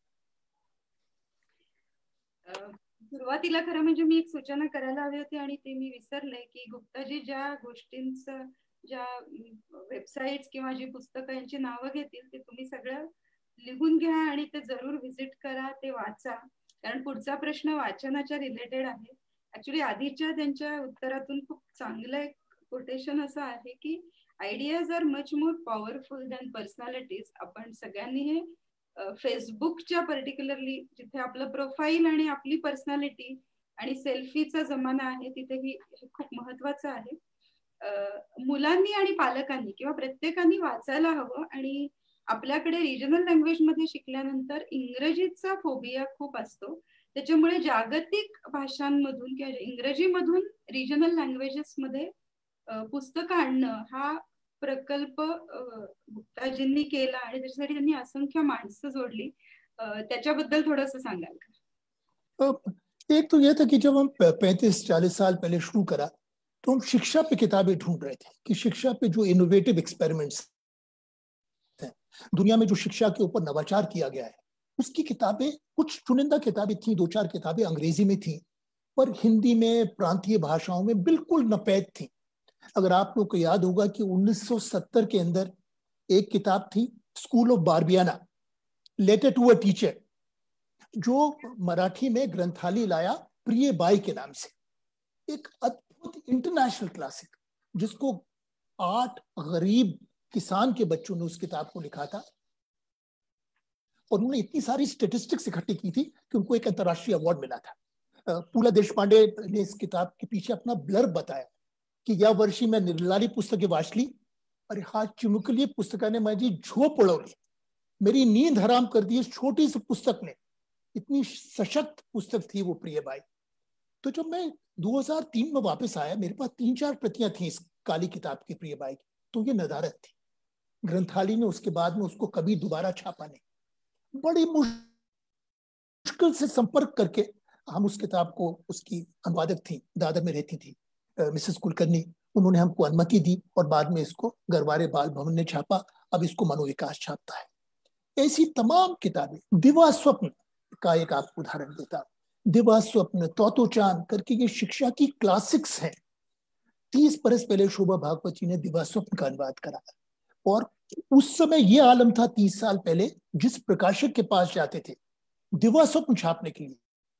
सुरुवातीला खरं म्हणजे मी एक सूचना करायला हवी होती आणि ते मी विसरले की गुप्ताजी ज्या गोष्टींचं, ज्या वेबसाईट्स किंवा जी पुस्तकं यांची नावं घेतील ते तुम्ही सगळं लिहून घ्या आणि ते जरूर व्हिजिट करा, ते वाचा, कारण पुढचा प्रश्न वाचनाच्या रिलेटेड आहे। ऍक्च्युली आधीच्या त्यांच्या उत्तरातून खूप चांगलं एक कोटेशन असं आहे की ideas are much more powerful than personalities. आपण सगळ्यांनी हे फेसबुकच्या पर्टिक्युलरली जिथे आपलं प्रोफाईल आणि आपली पर्सनॅलिटी आणि सेल्फीचा जमाना आहे तिथे ही खूप महत्वाचं आहे। मुलांनी आणि पालकांनी किंवा प्रत्येकाने वाचायला हवं। आणि आपल्याकडे रिजनल लँग्वेज मध्ये शिकल्यानंतर इंग्रजीचा फोबिया खूप असतो, त्याच्यामुळे जागतिक भाषांमधून किंवा इंग्रजीमधून रिजनल लँग्वेजेस मध्ये पुस्तकं आणणं हा प्रकल्प गुप्ताजींनी केला आणि त्याच्यासाठी त्यांनी असंख्य माणसं जोडली। त्याच्याबद्दल थोडंसं सांगाल का? एक तो ये था कि जब हम पैंतीस चालीस साल पहले शुरू करा तो हम शिक्षा पे किताबें ढूंढ रहे थे कि शिक्षा पे जो इनोवेटिव एक्सपेरिमेंट्स हैं, दुनिया में जो शिक्षा के ऊपर नवाचार किया गया है, उसकी किताबें, कुछ चुनिंदा किताबें थी, दो चार किताबें अंग्रेजी में थी, पर हिंदी में, प्रांतीय भाषाओं में बिल्कुल नपैद थी। अगर आप लोग को याद होगा कि उन्नीस सौ सत्तर के अंदर एक किताब थी, school of Barbiana, letter to a teacher, जो मराठी में ग्रंथालय लाया प्रिय बाई के नाम से, एक अद्भुत इंटरनेशनल क्लासिक, जिसको आठ गरीब किसान के बच्चों ने उस किताब को लिखा था। और उन्होंने इतनी सारी स्टेटिस्टिक्स इकट्ठी की थी कि उनको एक अंतर्राष्ट्रीय अवार्ड मिला था। पूला देशपांडे ने इस किताब के पीछे अपना ब्लर्ब बताया की या वर्षी मैं निर्लाली पुस्तके वाचली आणि हा चिमुकली पुस्तकाने माझी झोप उडवली, मेरी नींद हराम कर दी इस छोटी सी पुस्तक ने। इतनी सशक्त पुस्तक थी वो प्रिय बाई। तो जब मैं दो हज़ार तीन में वापस आया, मेरे पास तीन चार प्रतियां थी इस काली किताब की प्रिय बाई की, तो ये नदारत थी। ग्रंथालय ने उसके बाद में उसको कभी दोबारा छापा नहीं। बड़ी मुश्किल से संपर्क करके हम उस किताब को, उसकी अनुवादक थी, दादर में रहती थी मिसेस कुलकर्णी, उन्होंने हमको अनुमति दी और बाद में इसको गरवारे बाल भवन ने छापा। अब इसको मनोविकास छापता है। ऐसी तमाम किताबें, दिवा स्वप्न का एक आपको उदाहरण देता, दिवा स्वप्न, तोतो चांद करके ये शिक्षा की क्लासिक्स हैं। तीस बरस पहले शोभा भागवत जी ने दिवा स्वप्न का अनुवाद करा, और उस समय ये आलम था, तीस साल पहले, जिस प्रकाशक के पास जाते थे दिवा स्वप्न छापने के लिए,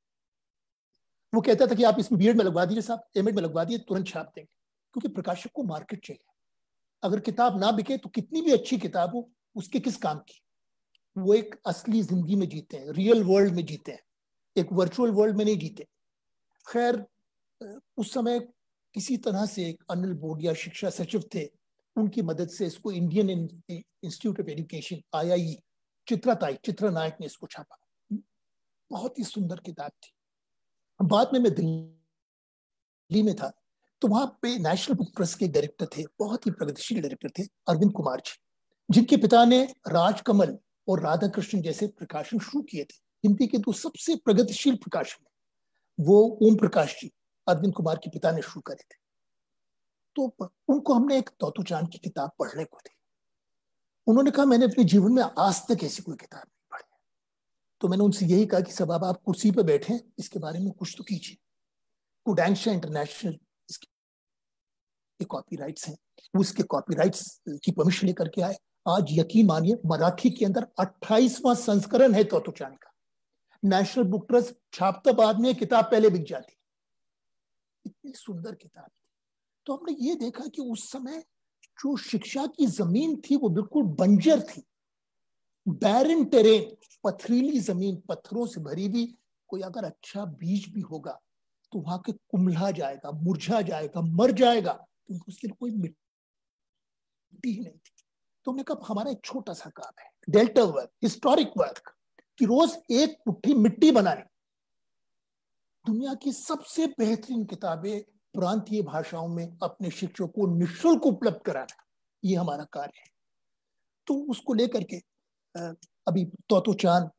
वो कहता था कि आप इसमें बीएड में लगवा दीजिए साहब, एमएड में लगवा दीजिए, तुरंत छाप देंगे, क्योंकि प्रकाशक को मार्केट चाहिए। अगर किताब ना बिके तो कितनी भी अच्छी किताब हो, उसके किस काम की। वो एक असली जिंदगी में जीते हैं, रियल वर्ल्ड में जीते हैं, एक वर्चुअल वर्ल्ड में नहीं जीते। खैर, उस समय किसी तरह से एक अनिल बोडिया शिक्षा सचिव थे, उनकी मदद से इसको Indian Institute of Education, I I E, Chitratai Chitra Naik ने इसको छापा। बहुत ही सुंदर किताब थी। बाद में मैं दिल्ली में था, तो वहां पे नेशनल बुक ट्रस्ट के डायरेक्टर थे, बहुत ही प्रगतिशील डायरेक्टर थे, अरविंद कुमार जी। जिनके पिता ने राजकमल और राधा कृष्ण जैसे प्रकाशन शुरू किए थे। हिंदी के दो सबसे प्रगतिशील प्रकाशन वो ओम प्रकाश जी, अरविंद कुमार के पिता ने शुरू करे थे। तो उनको हमने एक तोतो चांद की किताब पढ़ने को दी। उन्होंने कहा मैंने अपने जीवन में आज तक ऐसी कोई किताब नहीं पढ़ी। तो मैंने उनसे यही कहा कि सब आप कुर्सी पर बैठे, इसके बारे में कुछ तो कीजिए। कोडांशा इंटरनेशनल इसके कॉपीराइट्स हैं, उसके कॉपीराइट्स की परमिशन लेकर के आए। आज यकीन मानिए मराठी के अंदर अट्ठाईसवां संस्करण है तोतो चांद का। नेशनल बुक ट्रस्ट छापता बाद में किताब पहले बिक जाती। इतनी सुंदर किताब थी। तो हमने ये देखा कि उस समय जो शिक्षा की जमीन थी वो बिल्कुल बंजर थी, बैरन टेरेन, पथरीली जमीन, पत्थरों से भरी हुई। कोई अगर अच्छा बीज भी होगा तो वहां के कुम्हला जाएगा, मुरझा जाएगा, मर जाएगा, क्योंकि उसके लिए कोई मिट्टी ही नहीं थी। तो हमने कहा हमारा एक छोटा सा काम है, डेल्टा वर्क, हिस्टोरिक वर्क, कि रोज एक मुट्ठी मिट्टी बनानी, दुनिया की सबसे बेहतरीन किताबें प्रांतीय भाषाओं में अपने शिक्षकों को निःशुल्क उपलब्ध कराना, ये हमारा कार्य है। तो उसको लेकर के अभी तोतो चांद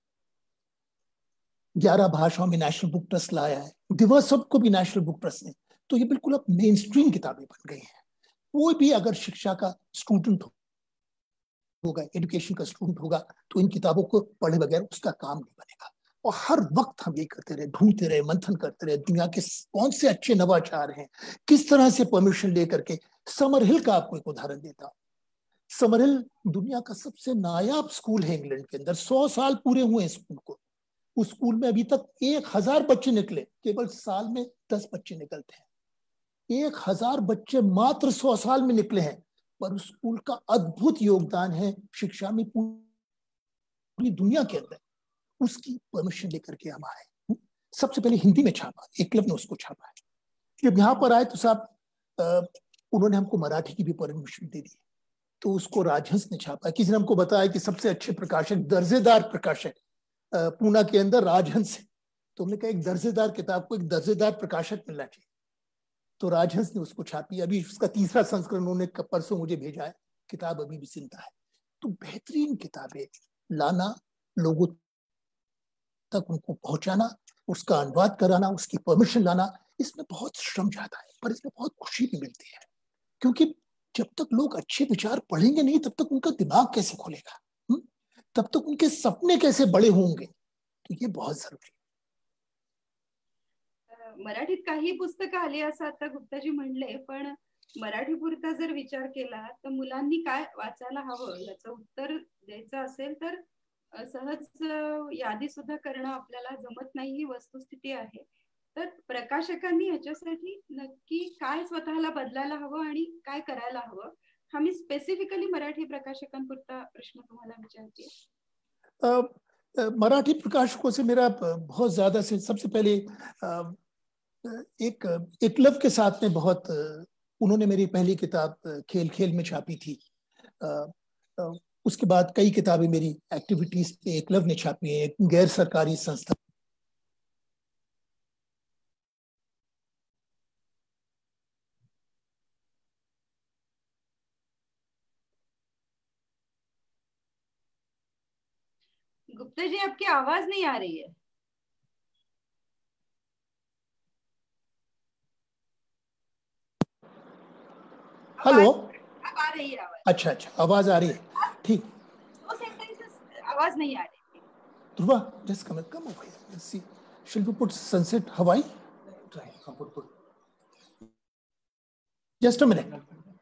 ग्यारह भाषाओं में नेशनल बुक ट्रस्ट लाया है, दिवसों को भी नेशनल बुक ट्रस्ट ने। तो ये बिल्कुल अब मेन स्ट्रीम किताबें बन गई हैं। कोई भी अगर शिक्षा का स्टूडेंट होगा, एजुकेशन का स्टूडेंट होगा, तो इन किताबों को पढ़े बगैर उसका काम नहीं बनेगा। और हर वक्त हम ये करते रहे, ढूंढते रहे, मंथन करते रहे, दुनिया के कौन से अच्छे नवाचार हैं, किस तरह से परमिशन लेकर के। समरहिल का आपको एक उदाहरण देता हूँ। समरहिल दुनिया का सबसे नायाब स्कूल है इंग्लैंड के अंदर। सौ साल पूरे हुए स्कूल को। उस स्कूल में अभी तक एक हजार बच्चे निकले, केवल साल में दस बच्चे निकलते हैं। एक हजार बच्चे मात्र सौ साल में निकले हैं, पर उस स्कूल का अद्भुत योगदान है शिक्षा में पूरी दुनिया के अंदर। उसकी परमिशन लेकर के हम आए। सबसे पहले हिंदी में छापा, एकलव्य ने उसको छापा है। जब यहाँ पर आए तो साहब उन्होंने हमको मराठी की भी परमिशन दे दी। तो उसको राजहंस ने छापा। किसी ने हमको बताया कि सबसे अच्छे प्रकाशक, दर्जेदार प्रकाशक पूना के अंदर राजहंस है। तो हमने कहा एक दर्जेदार किताब को एक दर्जेदार प्रकाशक मिलना चाहिए। तो राजहंस ने उसको छापी। अभी उसका तीसरा संस्करण उन्होंने परसों मुझे भेजा है। किताब अभी भी जिंदा है। तो बेहतरीन किताबें लाना, लोगों तक उनको पहुंचाना, उसका अनुवाद कराना, उसकी परमिशन लाना, इसमें बहुत श्रम जाता है, पर इसमें बहुत खुशी भी मिलती है। क्योंकि जब तक लोग अच्छे विचार पढ़ेंगे नहीं, तब तक उनका दिमाग कैसे खुलेगा, तब तक उनके सपने कैसे बड़े होंगे। तो ये बहुत जरूरी है। मराठीत काही पुस्तकं आली असं आता गुप्ताजी म्हणले, पण मराठी पुरता जर विचार केला तर मुलांनी काय वाचायला हवं याचं उत्तर द्यायचं असेल तर सहज यादी सुद्धा करणं आपल्याला जमत नाही, ही वस्तुस्थिती आहे। तर प्रकाशकांनी ह्याच्यासाठी नक्की काय स्वतःला बदलायला हवं आणि काय करायला हवं, हा मी स्पेसिफिकली मराठी प्रकाशकांपुरता प्रश्न तुम्हाला विचारते। मराठी प्रकाशकों से मेरा बहुत ज्यादा से सबसे पहले एक एकलव्य के साथ में बहुत, उन्होंने मेरी पहली किताब खेल खेल में छापी थी। उसके बाद कई किताबें मेरी एक्टिविटीज पे एकलव्य ने छापी है। एक गैर सरकारी संस्था गुप्ता जी आपकी आवाज नहीं आ रही है। हेलो, अब आ रही है आवाज। अच्छा अच्छा, आवाज आ रही है, ठीक। दो सेंटेंसेस आवाज नहीं आ रही। Dhruva, just come come over here, let's see, shall we put sunset Hawaii, try, हां put put, just a minute,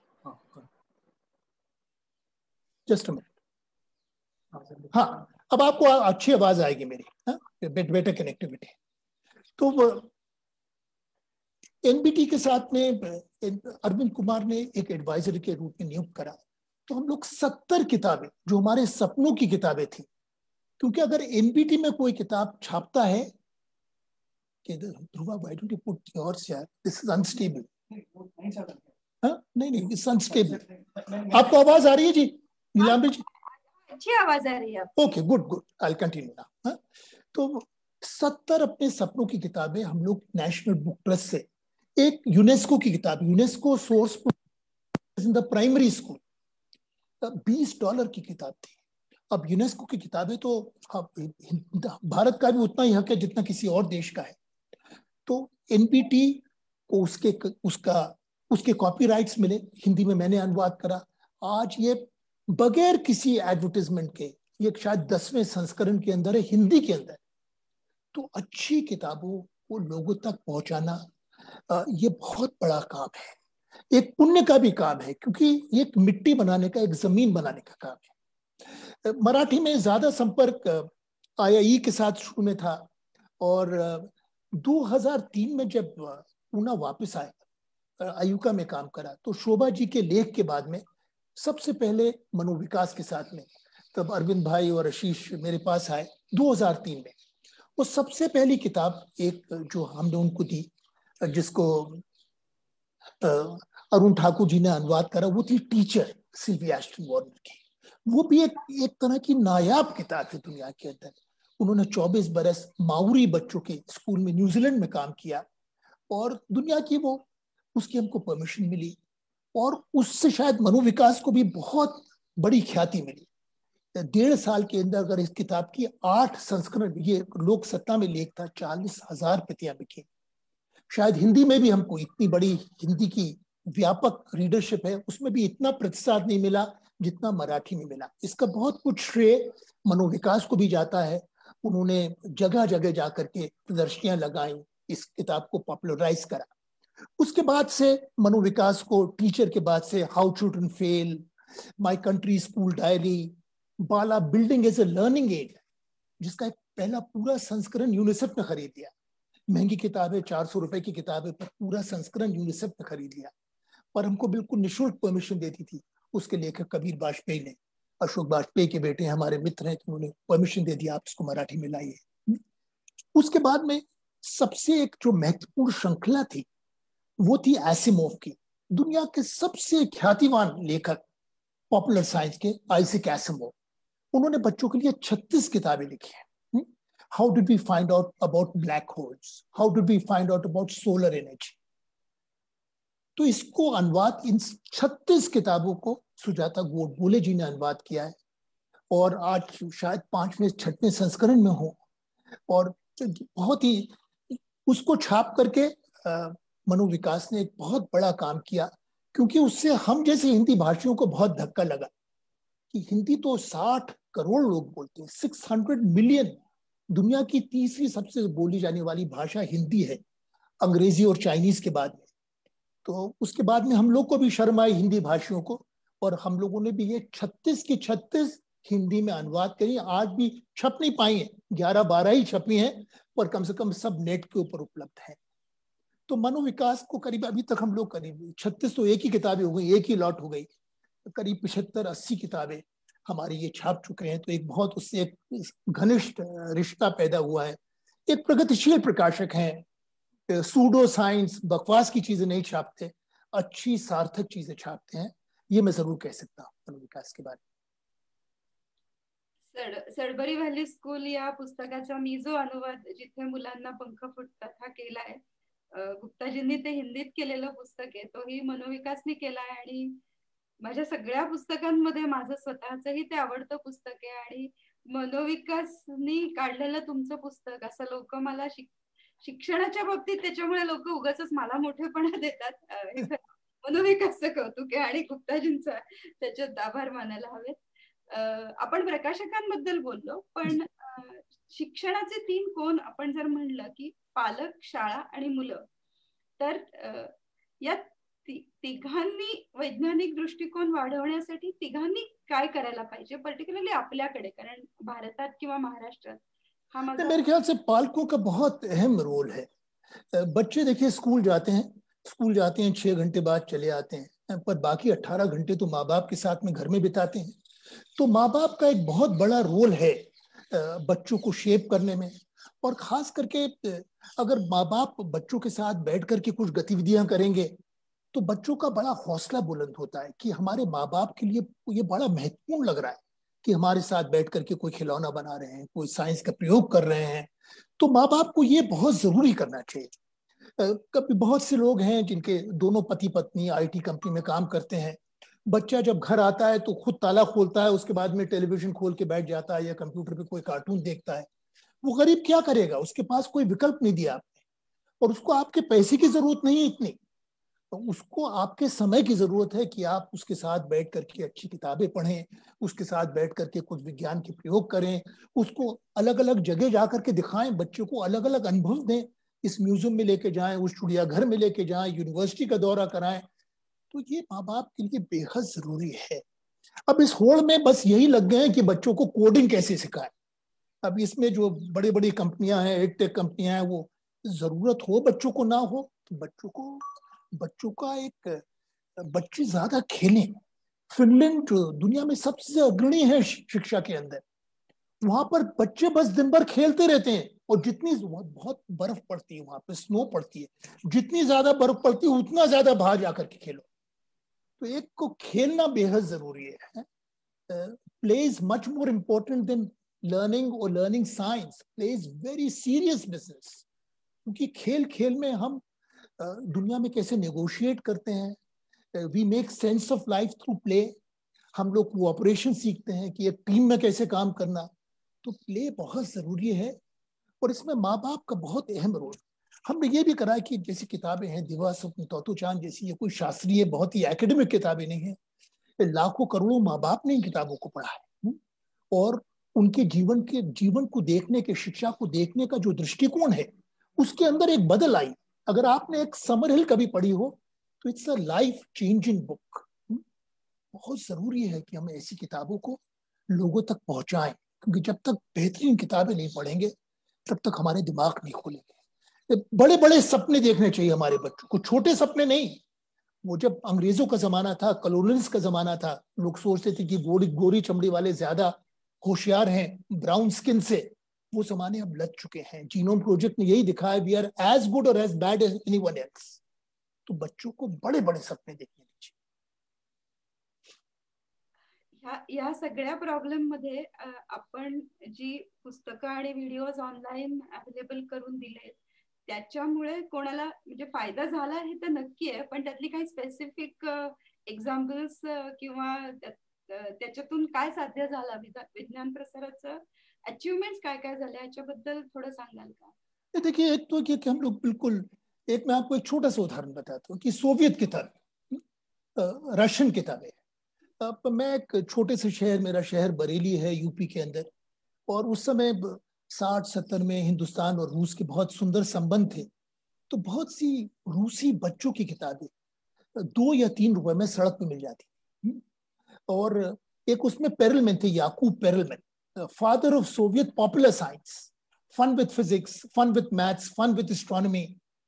just a minute. हाँ, अब आपको अच्छी आवाज आएगी मेरी, हाँ, बेटर कनेक्टिविटी। तो एनबीटी के साथ में अरविंद कुमार ने एक एडवाइजर के रूप में नियुक्त करा। तो हम लोग सत्तर किताबें जो हमारे सपनों की किताबें थी, क्योंकि अगर एनबीटी में कोई किताब छापता है कि Dhruva why don't you put yours यार, दिस इज अनस्टेबल, हाँ नहीं नहीं इट्स अनस्टेबल। आपको आवाज आ रही है जी नीलांबर जी? अच्छी आवाज आ रही है। Okay good good, I will continue now. तो सत्तर अपने सपनों की किताबें हम लोग नेशनल बुक ट्रस्ट से, एक यूनेस्को की किताब, UNESCO source in the primary school, बीस डॉलर की किताब थी। अब यूनेस्को की किताबें तो भारत का भी उतना ही हक है जितना किसी और देश का है। तो एनपीटी को उसके उसका उसके कॉपीराइट्स मिले, हिंदी में मैंने अनुवाद करा। आज ये बगैर किसी एडवर्टाइजमेंट के, ये शायद दसवें संस्करण के अंदर है, हिंदी के अंदर। तो अच्छी किताबों को लोगों तक पहुंचाना ये बहुत बड़ा काम है, एक पुण्य का भी काम है, क्योंकि ये एक मिट्टी बनाने का, एक जमीन बनाने का काम है। मराठी में ज्यादा संपर्क आईआई के साथ शुरू में था, और दो हज़ार तीन में जब पूना वापस आए, आयुका में काम करा, तो शोभा जी के लेख के बाद में सबसे पहले मनोविकास के साथ में, तब अरविंद भाई और आशीष मेरे पास आए दो हज़ार तीन में। वो सबसे पहली किताब एक जो हमने उनको दी, जिसको अरुण ठाकुर जी ने अनुवाद करा, वो थी टीचर, सिल्विया एश्टन वार्नर की। वो भी एक एक तरह की नायाब किताब है दुनिया के अंदर। उन्होंने चौबीस बरस माउरी बच्चों के स्कूल में न्यूजीलैंड में काम किया, और दुनिया की वो उसकी हमको परमिशन मिली, और उससे शायद मनोविकास को भी बहुत बड़ी ख्याति मिली। डेढ़ साल के अंदर अगर इस किताब की आठ संस्करण, ये लोक सत्ता में लेख था, चालीस हजार प्रतियां बिकी। शायद हिंदी में भी हमको इतनी बड़ी हिंदी की व्यापक रीडरशिप है, उसमें भी इतना प्रतिसाद नहीं मिला जितना मराठी में मिला। इसका बहुत कुछ श्रेय मनोविकास को भी जाता है। उन्होंने जगह जगह जाकर के प्रदर्शनियां लगाई, इस किताब को पॉपुलराइज करा। उसके बाद से मनोविकास को, टीचर के बाद से how children fail, my country school diary, BaLA building as a learning aid, जिसका एक पहला पूरा संस्करण यूनिसेफ ने खरीद लिया। महंगी किताब है, चार सौ रुपए की किताब है, पर पूरा संस्करण यूनिसेफ ने खरीद लिया, पर हमको बिल्कुल निःशुल्क परमिशन देती थी उसके लेखक कबीर वाजपेयी ने। अशोक वाजपेयी के बेटे हमारे मित्र हैं, तो उन्होंने परमिशन दे दिया, आप इसको मराठी में लाइए। उसके बाद में सबसे एक जो महत्वपूर्ण श्रृंखला थी वो थी एसिमोव की। दुनिया के सबसे ख्यातिवान लेखक पॉपुलर साइंस के आइजैक एसिमोव, उन्होंने बच्चों के लिए छत्तीस किताबें लिखी हैं। How did we find out about black holes, how did we find out about solar energy. तो इसको अनुवाद, इन छत्तीस किताबों को सुजाता गोडबोले जी ने अनुवाद किया है, और आज शायद पांचवें छठवें संस्करण में हो। और बहुत ही उसको छाप करके मनोविकास ने एक बहुत बड़ा काम किया, क्योंकि उससे हम जैसे हिंदी भाषियों को बहुत धक्का लगा कि हिंदी तो साठ करोड़ लोग बोलते हैं, सिक्स हंड्रेड मिलियन, दुनिया की तीसरी सबसे बोली जाने वाली भाषा हिंदी है, अंग्रेजी और चाइनीज के बाद में। तो उसके बाद में हम लोग को भी शर्म आई हिंदी भाषियों को, और हम लोगों ने भी ये छत्तीस की छत्तीस हिंदी में अनुवाद करी। आज भी छप नहीं पाई है, ग्यारह बारह ही छपी हैं, पर कम से कम सब नेट के ऊपर उपलब्ध है। तो मनोविकास को करीब अभी तक हम लोग करीब छत्तीस तो एक ही किताबें हो गई, एक ही लॉट हो गई, करीब पिछहत्तर अस्सी किताबें हमारे ये छाप चुके हैं। तो एक बहुत उससे एक घनिष्ठ रिश्ता पैदा हुआ है। एक प्रगतिशील प्रकाशक हैं, सूडो साइंस, बकवास की चीजें नहीं छापते, अच्छी सार्थक चीजें छापते हैं, ये मैं जरूर कह सकता हूँ मनोविकास के बारे में। सड सडबरी व्हॅली स्कूल या पुस्तकाचा मी जो अनुवाद जिथे मुलांना पंख फुटतात हा केलाय, गुप्ताजींनी ते हिंदीत केलेलं पुस्तक आहे, तोही मनोविकासने केला आहे। आणि माझ्या सगळ्या पुस्तकांमध्ये माझं स्वतःचंही ते आवडतं पुस्तक आहे, आणि मनोविकासनी काढलेलं तुमचं पुस्तक, असं लोक मला शिक शिक्षणाच्या बाबतीत त्याच्यामुळे लोक उगाचच मला मोठेपणा देतात। मनोविकासचं कौतुक आहे आणि गुप्ताजींचा त्याच्यात आभार मानायला हवेत। आपण प्रकाशकांबद्दल बोललो, पण शिक्षणाचे तीन कोण आपण जर म्हणलं की पालक, शाळा आणि मुलं, तर या तिघांनी वैज्ञानिक दृष्टिकोन वाढवण्यासाठी तिघांनी काय करायला पाहिजे, पर्टिक्युलरली आपल्याकडे, कारण भारतात किंवा महाराष्ट्रात हा माझा मेरे ख्याल से पालकों का बहुत अहम रोल है। बच्चे देखिए स्कूल जाते हैं, स्कूल जाते हैं छह घंटे बाद चले आते हैं, पर बाकी अट्ठारह घंटे तो माँ बाप के साथ में घर में बिताते हैं। तो माँ बाप का एक बहुत बड़ा रोल है बच्चों को शेप करने में, और खास करके अगर माँ बाप बच्चों के साथ बैठ करके कुछ गतिविधियां करेंगे तो बच्चों का बड़ा हौसला बुलंद होता है कि हमारे माँ बाप के लिए ये बड़ा महत्वपूर्ण लग रहा है कि हमारे साथ बैठ करके कोई खिलौना बना रहे हैं, कोई साइंस का प्रयोग कर रहे हैं। तो माँ बाप को ये बहुत जरूरी करना चाहिए। कभी बहुत से लोग हैं जिनके दोनों पति पत्नी आईटी कंपनी में काम करते हैं, बच्चा जब घर आता है तो खुद ताला खोलता है, उसके बाद में टेलीविजन खोल के बैठ जाता है या कंप्यूटर पे कोई कार्टून देखता है। वो गरीब क्या करेगा, उसके पास कोई विकल्प नहीं दिया आपने, और उसको आपके पैसे की जरूरत नहीं है इतनी, तो उसको आपके समय की जरूरत है कि आप उसके साथ बैठ करके अच्छी किताबें पढ़ें, उसके साथ बैठ करके कुछ विज्ञान के प्रयोग करें, उसको अलग अलग जगह जा करके दिखाएं, बच्चों को अलग अलग अनुभव दें, इस म्यूजियम में लेके जाएं, उस चिड़ियाघर में लेके जाएं, यूनिवर्सिटी का दौरा कराएं। तो ये माँ बाप के लिए बेहद जरूरी है। अब इस होड़ में बस यही लग गए हैं कि बच्चों को कोडिंग कैसे सिखाएं। अब इसमें जो बड़ी बड़ी कंपनियां हैं, एडटेक कंपनियां हैं, वो जरूरत हो बच्चों को ना हो तो बच्चों को बच्चों का एक बच्चे ज्यादा खेलें। फिनलैंड दुनिया में सबसे अग्रणी है शिक्षा के अंदर, वहां पर बच्चे बस दिन भर खेलते रहते हैं, और जितनी बहुत बर्फ पड़ती है वहां पे, स्नो पड़ती है, जितनी ज्यादा बर्फ पड़ती है उतना ज्यादा बाहर जाकर के खेलो। तो एक को खेलना बेहद जरूरी है। Play is much more important than learning, और learning science play is very serious business, क्योंकि खेल खेल में हम दुनिया में कैसे नेगोशिएट करते हैं, we make sense of life through play. हम लोग कोऑपरेशन सीखते हैं कि एक टीम में कैसे काम करना। तो प्ले बहुत जरूरी है, और इसमें माँ बाप का बहुत अहम रोल। हमने ये भी करा कि जैसी किताबें हैं दिवा स्वप्न तोतो चांद जैसी, ये कोई शास्त्रीय बहुत ही एकेडमिक किताबें नहीं है, लाखों करोड़ों माँ बाप ने इन किताबों को पढ़ा है, और उनके जीवन के जीवन को देखने के, शिक्षा को देखने का जो दृष्टिकोण है उसके अंदर एक बदल आई। अगर आपने एक समरहिल कभी पढ़ी हो तो it's a life changing book. बहुत जरूरी है कि हम ऐसी किताबों को लोगों तक पहुंचाएं, क्योंकि जब तक बेहतरीन किताबें नहीं पढ़ेंगे तब तक हमारे दिमाग नहीं खोलेंगे। बड़े बड़े सपने देखने चाहिए हमारे बच्चों को, छोटे सपने नहीं। वो जब अंग्रेजों का जमाना था, कॉलोनियल्स का जमाना था, लोग सोचते थे कि गोरी गोरी चमड़ी वाले ज्यादा होशियार हैं ब्राउन स्किन से। वो जमाने अब लग चुके हैं। जीनोम प्रोजेक्ट ने यही दिखाया, वी आर एज गुड और as bad as anyone else. तो बच्चों को बड़े बड़े सपने देखने दीजिए। ह्या या सगळ्या प्रॉब्लेम मध्ये आपण जी पुस्तकं आणि व्हिडिओज ऑनलाईन अवेलेबल करून दिले त्याच्यामुळे कोणाला म्हणजे फायदा झाला हे तर नक्की आहे, पण त्यातली काही स्पेसिफिक एक्झाम्पल्स किंवा त्याच्यातून काय साध्य झालं, विज्ञान प्रसाराचं अचीवमेंट्स काय काय झाले याच्याबद्दल थोडं सांगाल का? देखिए, एक तो कि हम लोग बिल्कुल, एक मैं आपको एक छोटा सा उदाहरण बताता हूँ कि सोवियत किताबें, रशियन किताबें। अब मैं एक छोटे से शहर, मेरा शहर बरेली है यूपी के अंदर, और उस समय साठ सत्तर में हिंदुस्तान और रूस के बहुत सुंदर संबंध थे। तो बहुत सी रूसी बच्चों की किताबें दो या तीन रुपए में सड़क पे मिल जाती। और एक उसमें पेरलमैन थे, Yakov Perelman, father of Soviet popular science, fun with physics, fun with maths, fun with astronomy.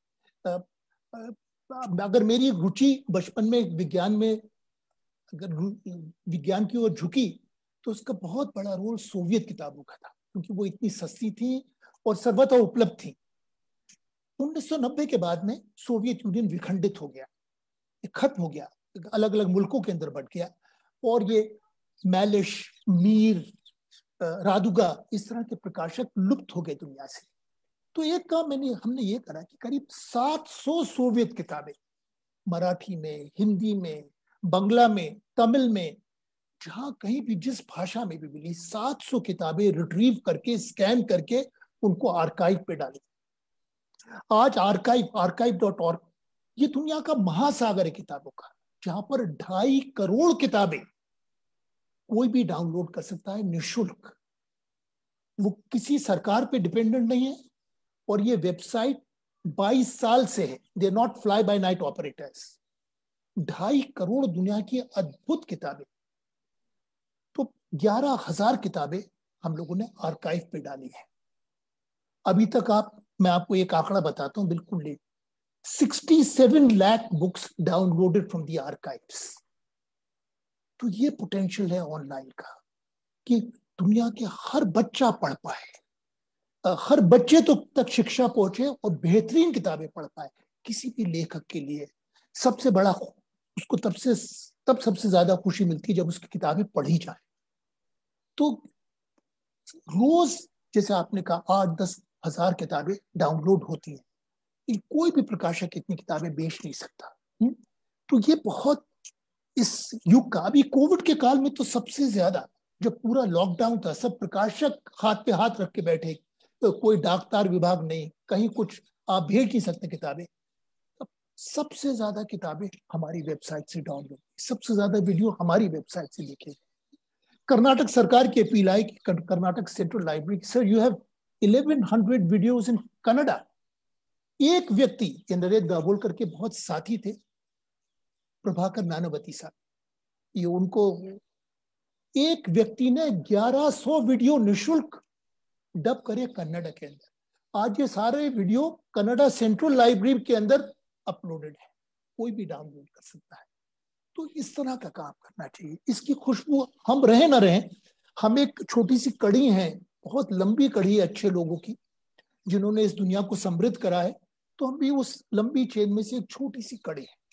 अगर मेरी रुचि बचपन में विज्ञान में अगर विज्ञान की ओर झुकी तो उसका बहुत बड़ा रोल सोवियत किताबों का था, क्योंकि वो इतनी सस्ती थी और सर्वथा उपलब्ध थी। उन्नीस सौ नब्बे के बाद में सोवियत यूनियन विखंडित हो गया, खत्म हो गया, अलग अलग मुल्कों के अंदर बट गया, और ये मैलिश, मीर, रादुगा, इस तरह के प्रकाशक लुप्त हो गए दुनिया से। तो एक काम मैंने हमने ये करा कि करीब सात सौ सोवियत किताबें मराठी में, हिंदी में, बांग्ला में, तमिल में, जहां कहीं भी जिस भाषा में भी मिली, सात सौ किताबें रिट्रीव करके, स्कैन करके उनको आर्काइव पे डाली। आज आर्काइव आर्काइव डॉट ऑर्ग ये दुनिया का महासागर है किताबों का, जहां पर ढाई करोड़ किताबें कोई भी डाउनलोड कर सकता है निःशुल्क। वो किसी सरकार पे डिपेंडेंट नहीं है, और ये वेबसाइट बाईस साल से है, they are not fly by night operators. ढाई करोड़ दुनिया की अद्भुत किताबें, तो ग्यारह हजार किताबें हम लोगों ने आर्काइव पे डाली है अभी तक। आप मैं आपको एक आंकड़ा बताता हूं, बिल्कुल ले सड़सठ lakh books downloaded from the archives. तो ये पोटेंशियल है ऑनलाइन का कि दुनिया के हर बच्चा पढ़ पाए, हर बच्चे तो तक शिक्षा पहुंचे और बेहतरीन किताबें पढ़ पाए। किसी भी लेखक के लिए सबसे बड़ा, उसको तब से तब सबसे ज्यादा खुशी मिलती है जब उसकी किताबें पढ़ी जाए। तो रोज जैसे आपने कहा आठ दस हजार किताबें डाउनलोड होती हैं, कोई भी प्रकाशक इतनी किताबें बेच नहीं सकता। तो ये बहुत इस युग का, अभी कोविड के काल में तो सबसे ज्यादा, जब पूरा लॉकडाउन था, सब प्रकाशक हाथ पे हाथ रख के बैठे, तो कोई डाकतार विभाग नहीं, कहीं कुछ आप भेज नहीं सकते किताबें, सबसे ज्यादा किताबें हमारी वेबसाइट से डाउनलोड, सबसे ज्यादा वीडियो हमारी वेबसाइट से देखे। कर्नाटक सरकार की अपील आई कि Karnataka central library, sir you have eleven hundred videos in Kannada. एक व्यक्ति, ये नरेंद्र दाभोलकर के बहुत साथी थे, प्रभाकर नानावती साहब, ये उनको एक व्यक्ति ने ग्यारह सौ वीडियो निशुल्क डब करे कन्नड़ा के अंदर। आज ये सारे वीडियो कन्नड़ा सेंट्रल लाइब्रेरी के अंदर अपलोडेड है, कोई भी डाउनलोड कर सकता है। तो इस तरह का काम करना चाहिए। इसकी खुशबू, हम रहे ना रहे, हम एक छोटी सी कड़ी है, बहुत लंबी कड़ी है अच्छे लोगों की जिन्होंने इस दुनिया को समृद्ध करा है, तो हम भी उस लंबी चेन में से एक छोटी सी कड़ी है।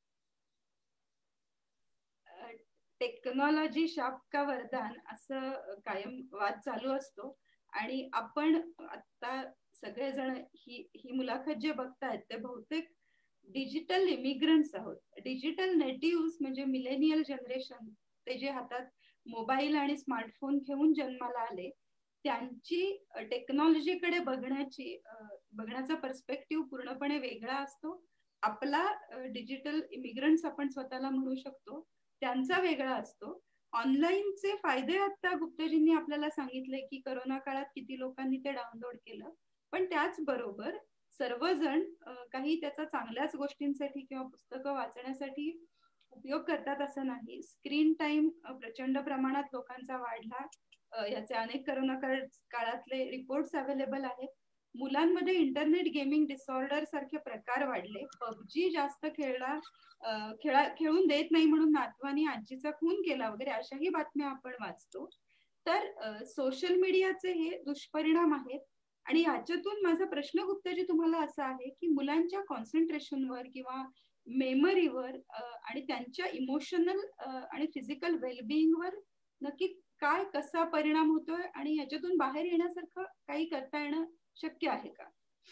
टेक्नॉलॉजी शाप का वरदान असं कायम वाद चालू असतो आणि आपण आता सगळेजण ही ही मुलाखत जे बघतायत ते बहुतेक डिजिटल इमिग्रंट्स आहोत, डिजिटल नेटिव्ह म्हणजे मिलेनियल जनरेशन, ते जे हातात मोबाईल आणि स्मार्टफोन घेऊन जन्माला आले, त्यांची टेक्नॉलॉजीकडे बघण्याची बघण्याचा पर्स्पेक्टिव्ह पूर्णपणे वेगळा असतो. आपला डिजिटल इमिग्रंट्स आपण स्वतःला म्हणू शकतो, त्यांचा वेगळा असतो. ऑनलाईनचे फायदे आता गुप्ताजींनी आपल्याला सांगितले की कोरोना काळात किती लोकांनी ते डाउनलोड केलं, पण त्याचबरोबर सर्वजण काही त्याचा चांगल्याच गोष्टींसाठी किंवा पुस्तकं वाचण्यासाठी उपयोग करतात असं नाही. स्क्रीन टाइम प्रचंड प्रमाणात लोकांचा वाढला, याचे अनेक कोरोना काळातले रिपोर्ट्स अवेलेबल आहेत. मुलांमध्ये इंटरनेट गेमिंग डिसऑर्डर सारखे प्रकार वाढले. पबजी जास्त खेळला खेळा खेळून देत नाही म्हणून नातवानी आजीचा खून केला वगैरे अशाही बातम्या आपण वाचतो. तर सोशल मीडियाचे हे दुष्परिणाम आहेत. आणि याच्यातून माझा प्रश्न गुप्ताजी तुम्हाला असा आहे की मुलांच्या कॉन्सन्ट्रेशनवर किंवा मेमरीवर आणि त्यांच्या इमोशनल आणि फिजिकल वेलबिंगवर नक्की काय कसा परिणाम होतोय आणि याच्यातून बाहेर येण्यासारखं काही करता येणं शक्य आहे का?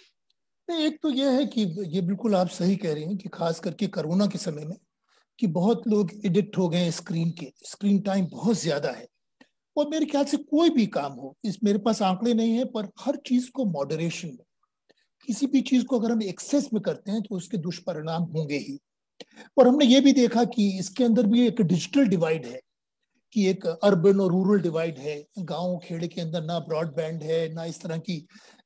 एक तो ये है कि ये बिल्कुल आप सही कह रहे हैं कि खास करके कोरोना के समय में कि बहुत लोग एडिक्ट हो गए स्क्रीन के, स्क्रीन टाइम बहुत ज्यादा है। और मेरे ख्याल से कोई भी काम हो, इस मेरे पास आंकड़े नहीं है, पर हर चीज को मॉडरेशन में, किसी भी चीज को अगर हम एक्सेस में करते हैं तो उसके दुष्परिणाम होंगे ही। और हमने ये भी देखा कि इसके अंदर भी एक डिजिटल डिवाइड है, कि एक अर्बन और रूरल डिवाइड है। गांव खेड़े के अंदर ना ब्रॉडबैंड है, ना इस तरह की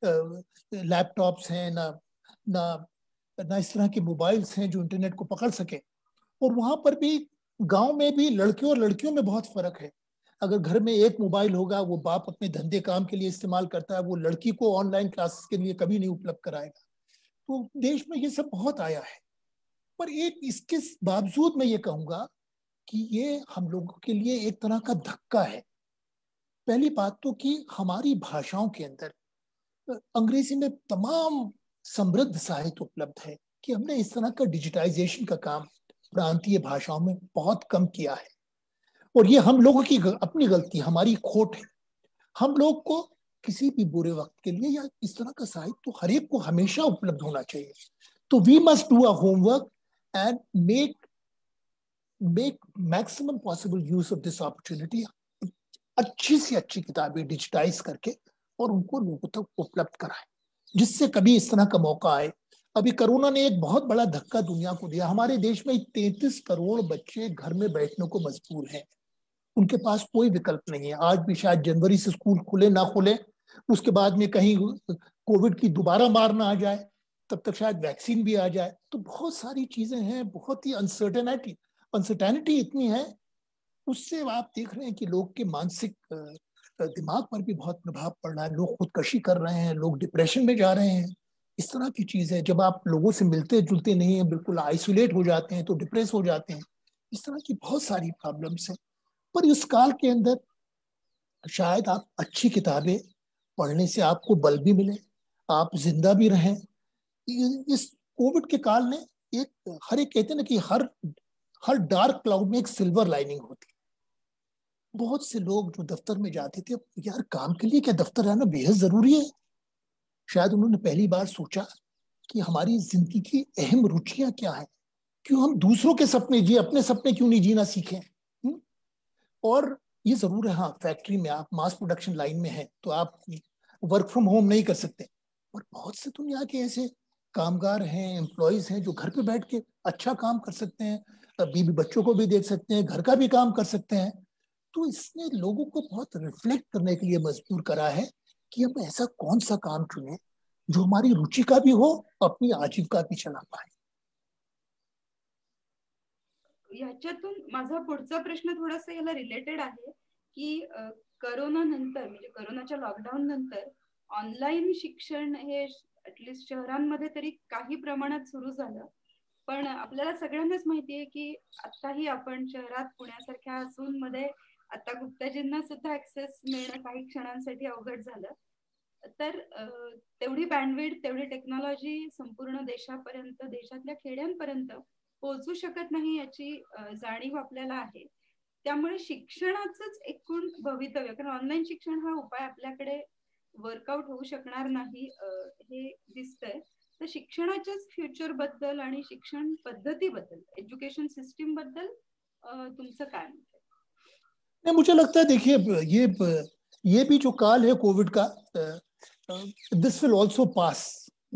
लैपटॉप्स हैं, ना ना ना इस तरह के मोबाइल्स हैं जो इंटरनेट को पकड़ सके। और वहां पर भी गांव में भी लड़के और लड़कियों में बहुत फर्क है। अगर घर में एक मोबाइल होगा, वो बाप अपने धंधे काम के लिए इस्तेमाल करता है, वो लड़की को ऑनलाइन क्लासेस के लिए कभी नहीं उपलब्ध कराएगा। तो देश में ये सब बहुत आया है। पर एक इसके बावजूद मैं ये कहूंगा कि ये हम लोगों के लिए एक तरह का धक्का है। पहली बात तो कि हमारी भाषाओं के अंदर अंग्रेजी में तमाम समृद्ध साहित्य उपलब्ध है कि हमने इस तरह का डिजिटाइजेशन का काम प्रांतीय भाषाओं में बहुत कम किया है। और ये हम लोगों की अपनी गलती, हमारी खोट है। हम लोग को किसी भी बुरे वक्त के लिए या इस तरह का साहित्य तो हर एक को हमेशा उपलब्ध होना चाहिए। तो we must do a homework and make make maximum possible use of this opportunity. अच्छी से अच्छी किताबें डिजिटाइज करके और उनको लोगों तक उपलब्ध कराएं, जिससे कभी इस तरह का मौका आए। अभी कोरोना ने एक बहुत बड़ा धक्का दुनिया को दिया। हमारे देश में तैंतीस करोड़ बच्चे घर में बैठने को मजबूर हैं, उनके पास कोई विकल्प नहीं है। आज भी शायद जनवरी से स्कूल खुले ना खुले, उसके बाद में कहीं कोविड की दोबारा मार ना आ जाए, तब तक शायद वैक्सीन भी आ जाए। तो बहुत सारी चीजें हैं, बहुत ही अनसर्टेनिटी अनसर्टेनिटी इतनी है। उससे आप देख रहे हैं कि लोग के मानसिक दिमाग पर भी बहुत प्रभाव पड़ रहा है। लोग खुदकशी कर रहे हैं, लोग डिप्रेशन में जा रहे हैं। इस तरह की चीज है। जब आप लोगों से मिलते जुलते नहीं है, बिल्कुल आइसोलेट हो जाते हैं, तो डिप्रेस हो जाते हैं। इस तरह की बहुत सारी प्रॉब्लम्स हैं। पर इस काल के अंदर शायद आप अच्छी किताबें पढ़ने से आपको बल भी मिले, आप जिंदा भी रहें। इस कोविड के काल ने एक, हर एक कहते हैं ना कि हर हर डार्क क्लाउड में एक सिल्वर लाइनिंग होती है। बहुत से लोग जो दफ्तर में जाते थे, यार काम के लिए क्या दफ्तर आना बेहद जरूरी है। शायद उन्होंने पहली बार सोचा कि हमारी जिंदगी की अहम रुचियां क्या है। क्यों हम दूसरों के सपने जिए, अपने सपने क्यों नहीं जीना सीखें? हुँ? और ये जरूर है, हाँ फैक्ट्री में आप मास प्रोडक्शन लाइन में हैं तो आप वर्क फ्रॉम होम नहीं कर सकते, और बहुत से दुनिया के ऐसे कामगार हैं, एम्प्लॉयज हैं जो घर पे बैठ के अच्छा काम कर सकते हैं, बीवी बच्चों को भी देख सकते हैं, घर का भी काम कर सकते हैं। तो इसने लोगों को बहुत रिफ्लेक्ट करने के लिए मजबूर करा है कि हम ऐसा कौन सा काम चुने जो हमारी रुचि का भी हो, अपनी आजीविका भी चला पाए। ह्याच्यातून माझा पुढचा प्रश्न थोडासा याला रिलेटेड आहे की करोना नंतर म्हणजे करोनाच्या लॉकडाऊन नंतर ऑनलाईन शिक्षण हे ऍटलिस्ट शहरांमध्ये तरी काही प्रमाणात सुरू झालं, पण आपल्याला सगळ्यांनाच माहिती आहे की आताही आपण शहरात पुण्यासारख्या असून मध्ये आता गुप्ताजींना सुद्धा ऍक्सेस मिळणं काही क्षणांसाठी अवघड झालं. तर तेवढी बँडविड्थ, तेवढी टेक्नॉलॉजी संपूर्ण देशापर्यंत, देशातल्या खेड्यांपर्यंत पोहोचू शकत नाही याची जाणीव आपल्याला आहे. त्यामुळे शिक्षणाचंच एकूण भवितव्य, कारण ऑनलाईन शिक्षण हा उपाय आपल्याकडे वर्कआउट होऊ शकणार नाही हे दिसतंय. तर शिक्षणाच्याच फ्युचर बद्दल आणि शिक्षण पद्धतीबद्दल, एज्युकेशन सिस्टीम बद्दल तुमचं काय मत आहे? नहीं, मुझे लगता है देखिए ये ये भी जो काल है कोविड का, दिस विल आल्सो पास।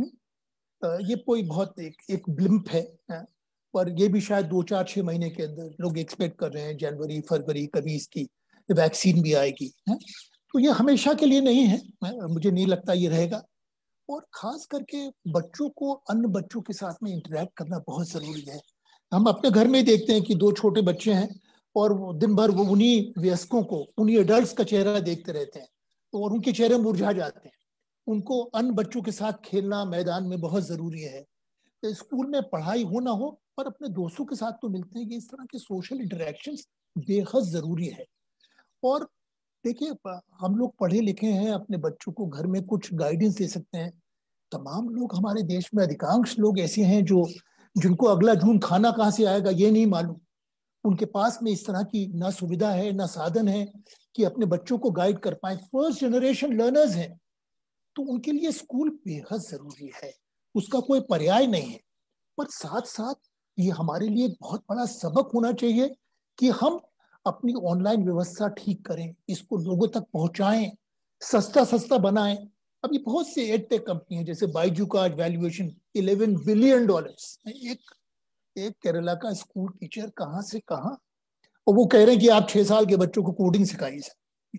ये कोई बहुत एक एक ब्लिम्प है, पर ये भी शायद दो चार छह महीने के अंदर लोग एक्सपेक्ट कर रहे हैं, जनवरी फरवरी कभी इसकी वैक्सीन भी आएगी है। तो ये हमेशा के लिए नहीं है, मुझे नहीं लगता ये रहेगा। और खास करके बच्चों को अन्य बच्चों के साथ में इंटरेक्ट करना बहुत जरूरी है। हम अपने घर में देखते हैं कि दो छोटे बच्चे हैं और वो दिन भर वो उन्हीं वयस्कों को, उन्हीं एडल्ट्स का चेहरा देखते रहते हैं, तो और उनके चेहरे मुरझा जाते हैं। उनको अन्य बच्चों के साथ खेलना मैदान में बहुत जरूरी है। तो स्कूल में पढ़ाई हो ना हो पर अपने दोस्तों के साथ तो मिलते हैं कि इस तरह के सोशल इंटरेक्शंस बेहद जरूरी है। और देखिए हम लोग पढ़े लिखे हैं, अपने बच्चों को घर में कुछ गाइडेंस दे सकते हैं। तमाम लोग हमारे देश में, अधिकांश लोग ऐसे हैं जो जिनको अगला जून खाना कहाँ से आएगा ये नहीं मालूम। उनके पास में इस तरह की ना सुविधा है ना साधन है कि अपने बच्चों को गाइड कर पाए। फर्स्ट जनरेशन लर्नर्स हैं, तो उनके लिए स्कूल बेहद जरूरी है, उसका कोई पर्याय नहीं है। पर साथ साथ ये हमारे लिए एक बहुत बड़ा सबक होना चाहिए कि हम अपनी ऑनलाइन व्यवस्था ठीक करें, इसको लोगों तक पहुंचाएं, सस्ता सस्ता बनाएं। अभी बहुत से एडटेक कंपनी है, जैसे बाइजू का आज वैल्यूएशन इलेवन बिलियन डॉलर्स। एक एक केरला का स्कूल टीचर कहां से कहां, और वो कह रहे हैं कि आप छह साल के बच्चों को कोडिंग सिखाइए।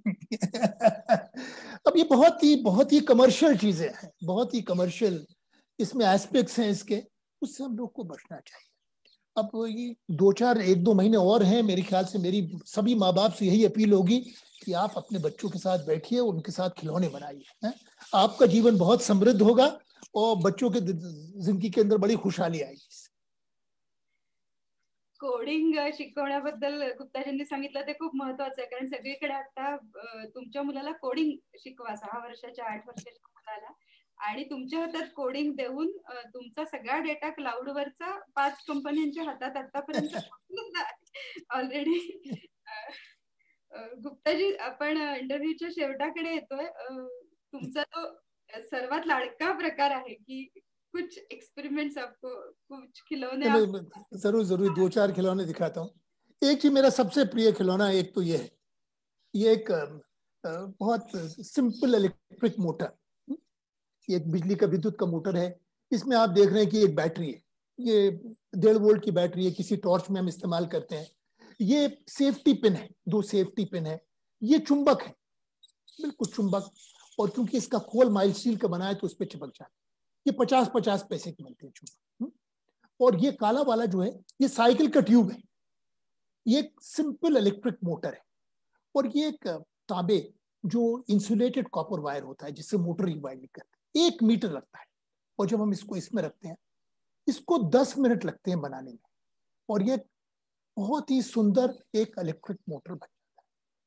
अब ये बहुत ही बहुत ही कमर्शियल चीजें हैं, बहुत ही कमर्शियल इसमें एस्पेक्ट्स हैं इसके, उससे हम लोग को बचना चाहिए। अब ये दो चार एक दो महीने और हैं, मेरे ख्याल से मेरी सभी माँ बाप से यही अपील होगी कि आप अपने बच्चों के साथ बैठिए, उनके साथ खिलौने बनाइए, आपका जीवन बहुत समृद्ध होगा और बच्चों के जिंदगी के अंदर बड़ी खुशहाली आएगी। कोडिंग शिकवण्याबद्दल गुप्ताजींनी सांगितलं ते खूप महत्वाचं आहे, कारण सगळीकडे आता तुमच्या मुलाला कोडिंग शिकवा, सहा वर्षाच्या आठ वर्षाच्या मुलाला, आणि तुमच्या हातात कोडिंग देऊन तुमचा सगळा डेटा क्लाउडवरचा पाच कंपन्यांच्या हातात आतापर्यंत ऑलरेडी। गुप्ताजी, आपण इंटरव्ह्यूच्या शेवटाकडे येतोय। तुमचा तो सर्वात लाडका प्रकार आहे की कुछ एक्सपेरिमेंट्स आपको, कुछ खिलौने आप... जरूर जरूर दो चार खिलौने दिखाता हूँ। एक ही मेरा सबसे प्रिय खिलौना, एक तो ये है, ये एक बहुत सिंपल इलेक्ट्रिक मोटर, एक बिजली का विद्युत का मोटर है। इसमें आप देख रहे हैं कि एक बैटरी है, ये डेढ़ वोल्ट की बैटरी है, किसी टॉर्च में हम इस्तेमाल करते हैं। ये सेफ्टी पिन है, दो सेफ्टी पिन है, ये चुंबक है, बिल्कुल चुंबक, और क्योंकि इसका खोल माइल्ड स्टील का बना है तो उस पर चिपक जाता है। ये पचास पचास पैसे की मिलती है चुंबक। और ये काला वाला जो है ये साइकिल का ट्यूब है, ये एक सिंपल इलेक्ट्रिक मोटर है, और ये एक तांबे जो इंसुलेटेड कॉपर वायर होता है जिससे मोटर रिवाइंड करते हैं, एक मीटर लगता है। और जब हम इसको इसमें रखते हैं, इसको दस मिनट लगते हैं बनाने में, और ये बहुत ही सुंदर एक इलेक्ट्रिक मोटर बन जाता है।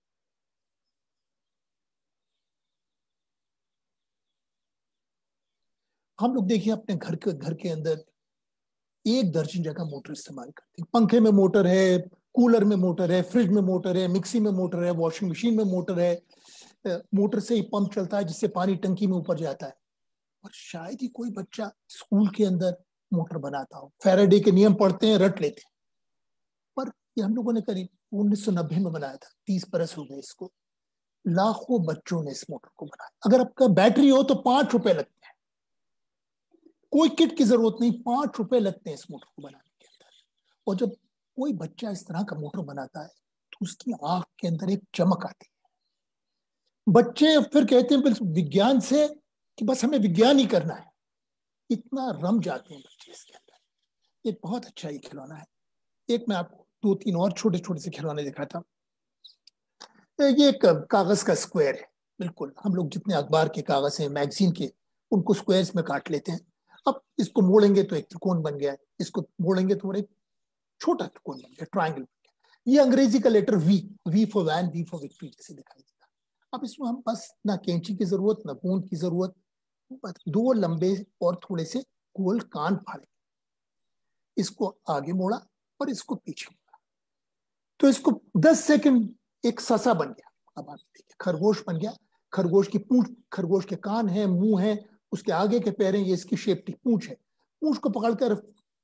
हम लोग देखिए अपने घर के घर के अंदर एक दर्जन जगह मोटर इस्तेमाल करते हैं। पंखे में मोटर है, कूलर में मोटर है, फ्रिज में मोटर है, मिक्सी में मोटर है, वॉशिंग मशीन में मोटर है। मोटर से ही पंप चलता है जिससे पानी टंकी में ऊपर जाता है। और शायद ही कोई बच्चा स्कूल के अंदर मोटर बनाता हो। फैराडे के नियम पढ़ते हैं, रट लेते हैं, पर ये हम लोगों ने करीब उन्नीस सौ नब्बे में बनाया था, तीस बरस हो गए इसको। लाखों बच्चों ने इस मोटर को बनाया। अगर आपका बैटरी हो तो पांच रुपए लगते हैं, कोई किट की जरूरत नहीं, पांच रुपए लगते हैं इस मोटर को बनाने के अंदर। और जब कोई बच्चा इस तरह का मोटर बनाता है तो उसकी आंख के अंदर एक चमक आती है। बच्चे फिर कहते हैं विज्ञान से कि बस हमें विज्ञान ही करना है, इतना रम जाते हैं बच्चे इसके अंदर। एक बहुत अच्छा ही खिलौना है। एक मैं आपको दो तीन और छोटे छोटे से खिलौने दिखाता हूँ। ये एक कागज का स्क्वायर है, बिल्कुल हम लोग जितने अखबार के कागज हैं, मैगजीन के, उनको स्क्वायर्स में काट लेते हैं। अब इसको मोड़ेंगे तो एक त्रिकोण बन गया, इसको मोड़ेंगे तो एक छोटा त्रिकोण बन गया, ट्राइंगल बन गया। ये अंग्रेजी का letter V, V for van, V for victory जैसे दिखाई देता। अब इसमें हम बस ना कैंची की जरूरत, ना गोंद की जरूरत, बस दो लंबे और थोड़े से गोल कान फाड़े, इसको आगे मोड़ा और इसको पीछे मोड़ा, तो इसको दस सेकंड एक ससा बन गया। अब आप देखिए खरगोश बन गया। खरगोश की पूंछ, खरगोश के कान है, मुंह है, उसके आगे के पैर हैं, ये इसकी शेप थी, पूंछ है। पूंछ को पकड़कर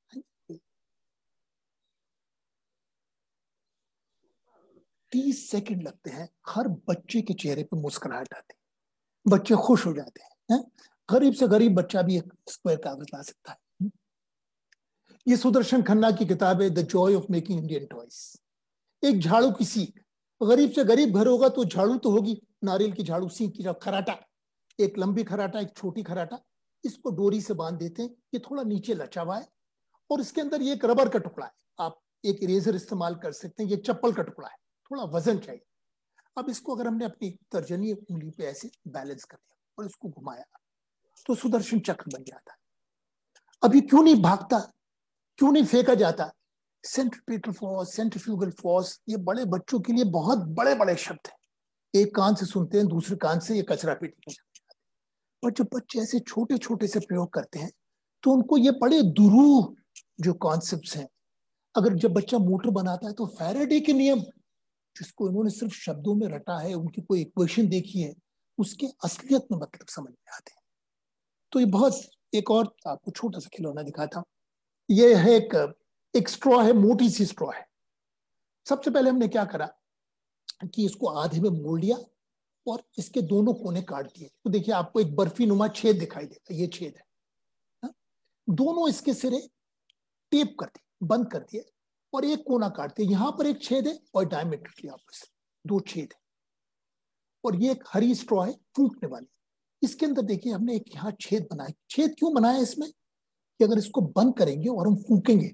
तीस सेकंड लगते हैं। हर बच्चे के चेहरे पे मुस्कुराहट आती है, बच्चे खुश हो जाते हैं। गरीब से गरीब बच्चा भी एक स्क्वायर कागज ला सकता है। ये सुदर्शन खन्ना की किताब है, the joy of making Indian toys. एक झाड़ू की सीख, गरीब से गरीब घर होगा तो झाड़ू तो होगी, नारियल की झाड़ू, सीख की खराटा, एक लंबी खराटा, एक छोटी खराटा, इसको डोरी से बांध देते हैं। ये थोड़ा नीचे लचा हुआ है और इसके अंदर ये एक रबर का टुकड़ा है। आप एक इरेजर इस्तेमाल कर सकते हैं। ये चप्पल का टुकड़ा है, थोड़ा वजन चाहिए। अब इसको अगर हमने अपनी तर्जनी उंगली पे ऐसे बैलेंस कर दिया और इसको घुमाया तो सुदर्शन चक्र बन जाता है। अभी क्यों नहीं भागता, क्यों नहीं फेंका जाता? सेंट्रीपिटल फोर्स, सेंट्रीफ्यूगल फोर्स, ये बड़े बच्चों के लिए बहुत बड़े बड़े शब्द हैं। एक कान से सुनते हैं, दूसरे कान से ये कचरा पेटी में जाते हैं। और जब बच्चे ऐसे छोटे छोटे से प्रयोग करते हैं तो उनको ये बड़े दुरूह जो कॉन्सेप्ट्स हैं, अगर जब बच्चा मोटर बनाता है तो फैराडे के नियम जिसको इन्होंने सिर्फ शब्दों में रटा है, उनकी कोई इक्वेशन देखी है, उसके असलियत में मतलब समझ में आते हैं। तो ये बहुत, एक और आपको छोटा सा खिलौना दिखाता हूँ। ये है एक एक स्ट्रॉ है, मोटी सी स्ट्रॉ है। सबसे पहले हमने क्या करा कि इसको आधे में मोड़ लिया और इसके दोनों कोने काट दिए। तो देखिए आपको एक बर्फी नुमा छेद दिखाई देगा, ये छेद है हा? दोनों इसके सिरे टेप कर दिए, बंद कर दिए और एक कोना काट दिया। यहां पर एक छेद है और डायमेट्रिकली आपस दो छेद है। और ये एक हरी स्ट्रॉ है फूंकने वाली। इसके अंदर देखिए हमने एक यहाँ छेद बनाया। छेद क्यों बनाया इसमें कि अगर इसको बंद करेंगे और हम फूकेंगे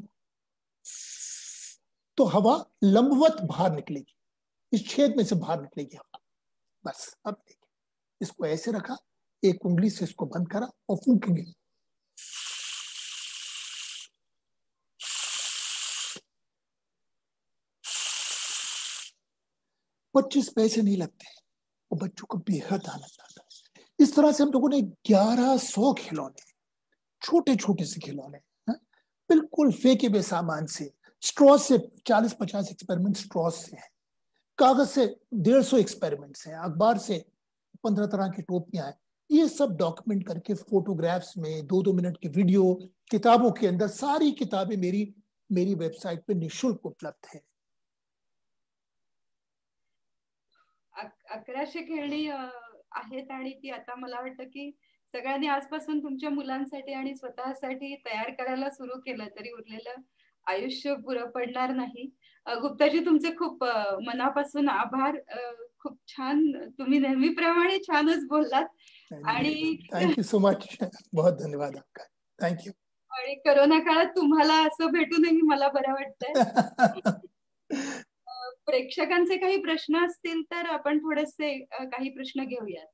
तो हवा लंबवत बाहर निकलेगी, इस छेद में से बाहर निकलेगी हवा। बस अब देखिए इसको ऐसे रखा, एक उंगली से इसको बंद करा और फूकेंगे। पच्चीस पैसे नहीं लगते और बच्चों को बेहद आनंद आता है। इस तरह से हम लोगों ने ग्यारह सौ खिलौने, छोटे छोटे से खिलौने, बिल्कुल फेंके हुए सामान से, स्ट्रॉ से चालीस पचास एक्सपेरिमेंट स्ट्रॉ से है, कागज से डेढ़ सौ एक्सपेरिमेंट्स हैं, अखबार से पंद्रह तरह की टोपियां हैं। ये सब डॉक्यूमेंट करके फोटोग्राफ्स में, दो दो मिनट की वीडियो, किताबों के अंदर, सारी किताबें मेरी मेरी वेबसाइट पे निःशुल्क उपलब्ध है। अकराशे खेळणी आहेत आणि ती आता मला वाटतं की सगळ्यांनी आजपासून तुमच्या मुलांसाठी आणि स्वतःसाठी तयार करायला सुरू केलं तरी उरलेलं आयुष्य पुरं पडणार नाही। गुप्ताजी तुमचे खूप मनापासून आभार। खूप छान, तुम्ही नेहमीप्रमाणे छानच बोललात आणि थँक्यू सो मच, बहुत धन्यवाद आपका, थँक्यू। आणि कोरोना काळात तुम्हाला असं भेटूनही मला बरं वाटतंय। प्रेक्षकांचे काही प्रश्न असतील तर आपण थोडेसे काही प्रश्न घेऊयात।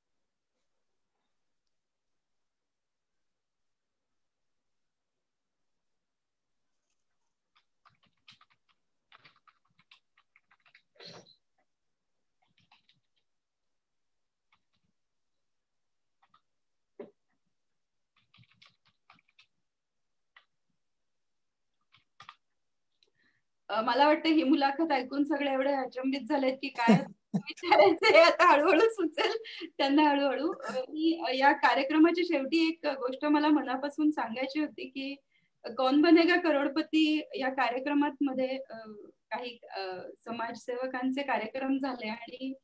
मला वाटतं ही मुलाखत ऐकून सगळे एवढे अचंबित झालेत की काय विचारायचंय आता हळूहळू सुचेल त्यांना हळूहळू। या कार्यक्रमाच्या शेवटी एक गोष्ट मला मनापासून सांगायची होती की कौन बनेगा करोडपती या कार्यक्रमात मध्ये काही समाजसेवकांचे कार्यक्रम झाले आणि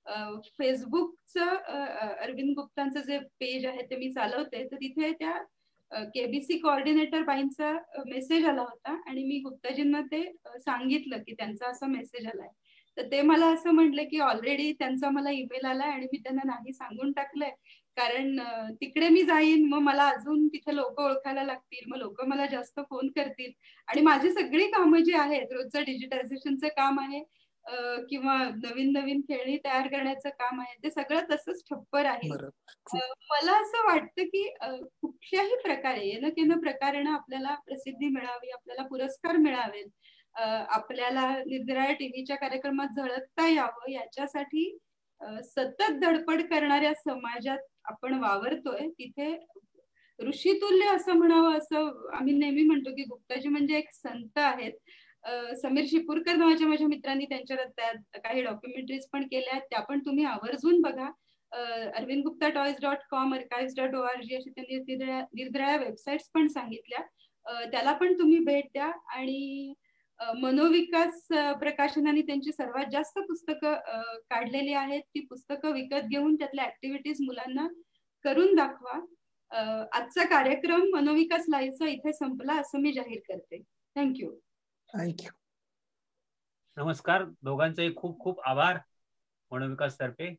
फेसबुकचं अरविंद गुप्तांचं जे पेज आहे ते मी चालवते, तर तिथे त्या केबीसी कोऑर्डिनेटर बाईंचा मेसेज आला होता आणि मी गुप्ताजींना ते सांगितलं की त्यांचा असा मेसेज आलाय. तर ते मला असं म्हटलं की ऑलरेडी त्यांचा मला ईमेल आलाय आणि मी त्यांना नाही सांगून टाकलंय, कारण तिकडे मी जाईन मग मला अजून तिथे लोक ओळखायला लागतील, मग लोक मला जास्त फोन करतील आणि माझी सगळी कामं जी आहेत, रोजचं डिजिटायझेशनचं काम आहे किंवा नवीन नवीन खेळणी तयार करण्याचं काम आहे, ते सगळं तसंच ठप्प राहील. मला असं वाटतं की कुठल्याही प्रकारे येणं केनं प्रकारेनं आपल्याला प्रसिद्धी मिळावी, आपल्याला पुरस्कार मिळावेत, आपल्याला निर्ग्राह्य टीव्हीच्या कार्यक्रमात झळकता यावं, याच्यासाठी सतत धडपड करणाऱ्या समाजात आपण वावरतोय. तिथे ऋषितुल्य असं म्हणावं असं आम्ही नेहमी म्हणतो की गुप्ताजी म्हणजे एक संत आहेत. समीर शिपूरकर नावाच्या माझ्या मित्रांनी त्यांच्यावर त्यात काही डॉक्युमेंटरीज पण केल्या आहेत, त्या पण तुम्ही आवर्जून बघा. Arvind Gupta toys dot com, archives dot O R G अशी त्यांनी निर्ग्राह्य वेबसाईट्स पण सांगितल्या, त्याला पण तुम्ही भेट द्या. आणि मनोविकास प्रकाशनाने त्यांची सर्वात जास्त पुस्तकं काढलेली आहेत, ती पुस्तकं विकत घेऊन त्यातल्या ऍक्टिव्हिटीज मुलांना करून दाखवा. आजचा कार्यक्रम मनोविकास लाईव्हचा इथे संपला असं मी जाहीर करते. थँक्यू. थँक्यू. नमस्कार, दोघांचेही खूप खूप आभार मनोविकास तर्फे.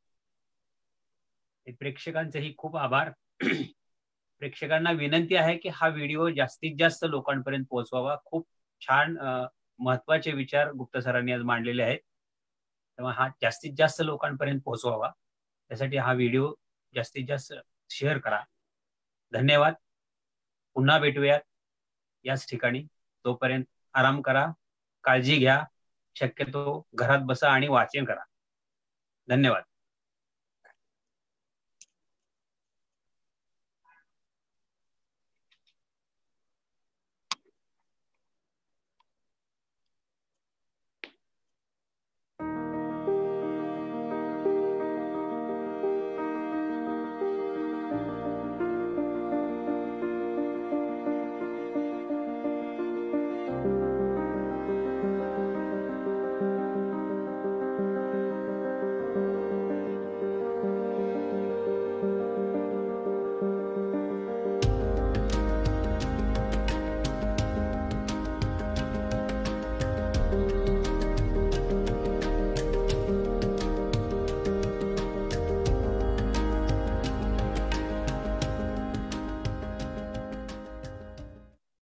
प्रेक्षकांचेही खूप आभार. प्रेक्षकांना विनंती आहे की हा व्हिडिओ जास्तीत जास्त लोकांपर्यंत पोहोचवावा. खूप छान महत्वाचे विचार गुप्ता सरांनी आज मांडलेले आहेत, तेव्हा हा जास्तीत जास्त लोकांपर्यंत पोहोचवावा, त्यासाठी हा व्हिडिओ जास्तीत जास्त शेअर करा. धन्यवाद. पुन्हा भेटूयात याच ठिकाणी. तोपर्यंत आराम करा, काळजी घ्या, शक्यतो घरात बसा आणि वाचन करा. धन्यवाद.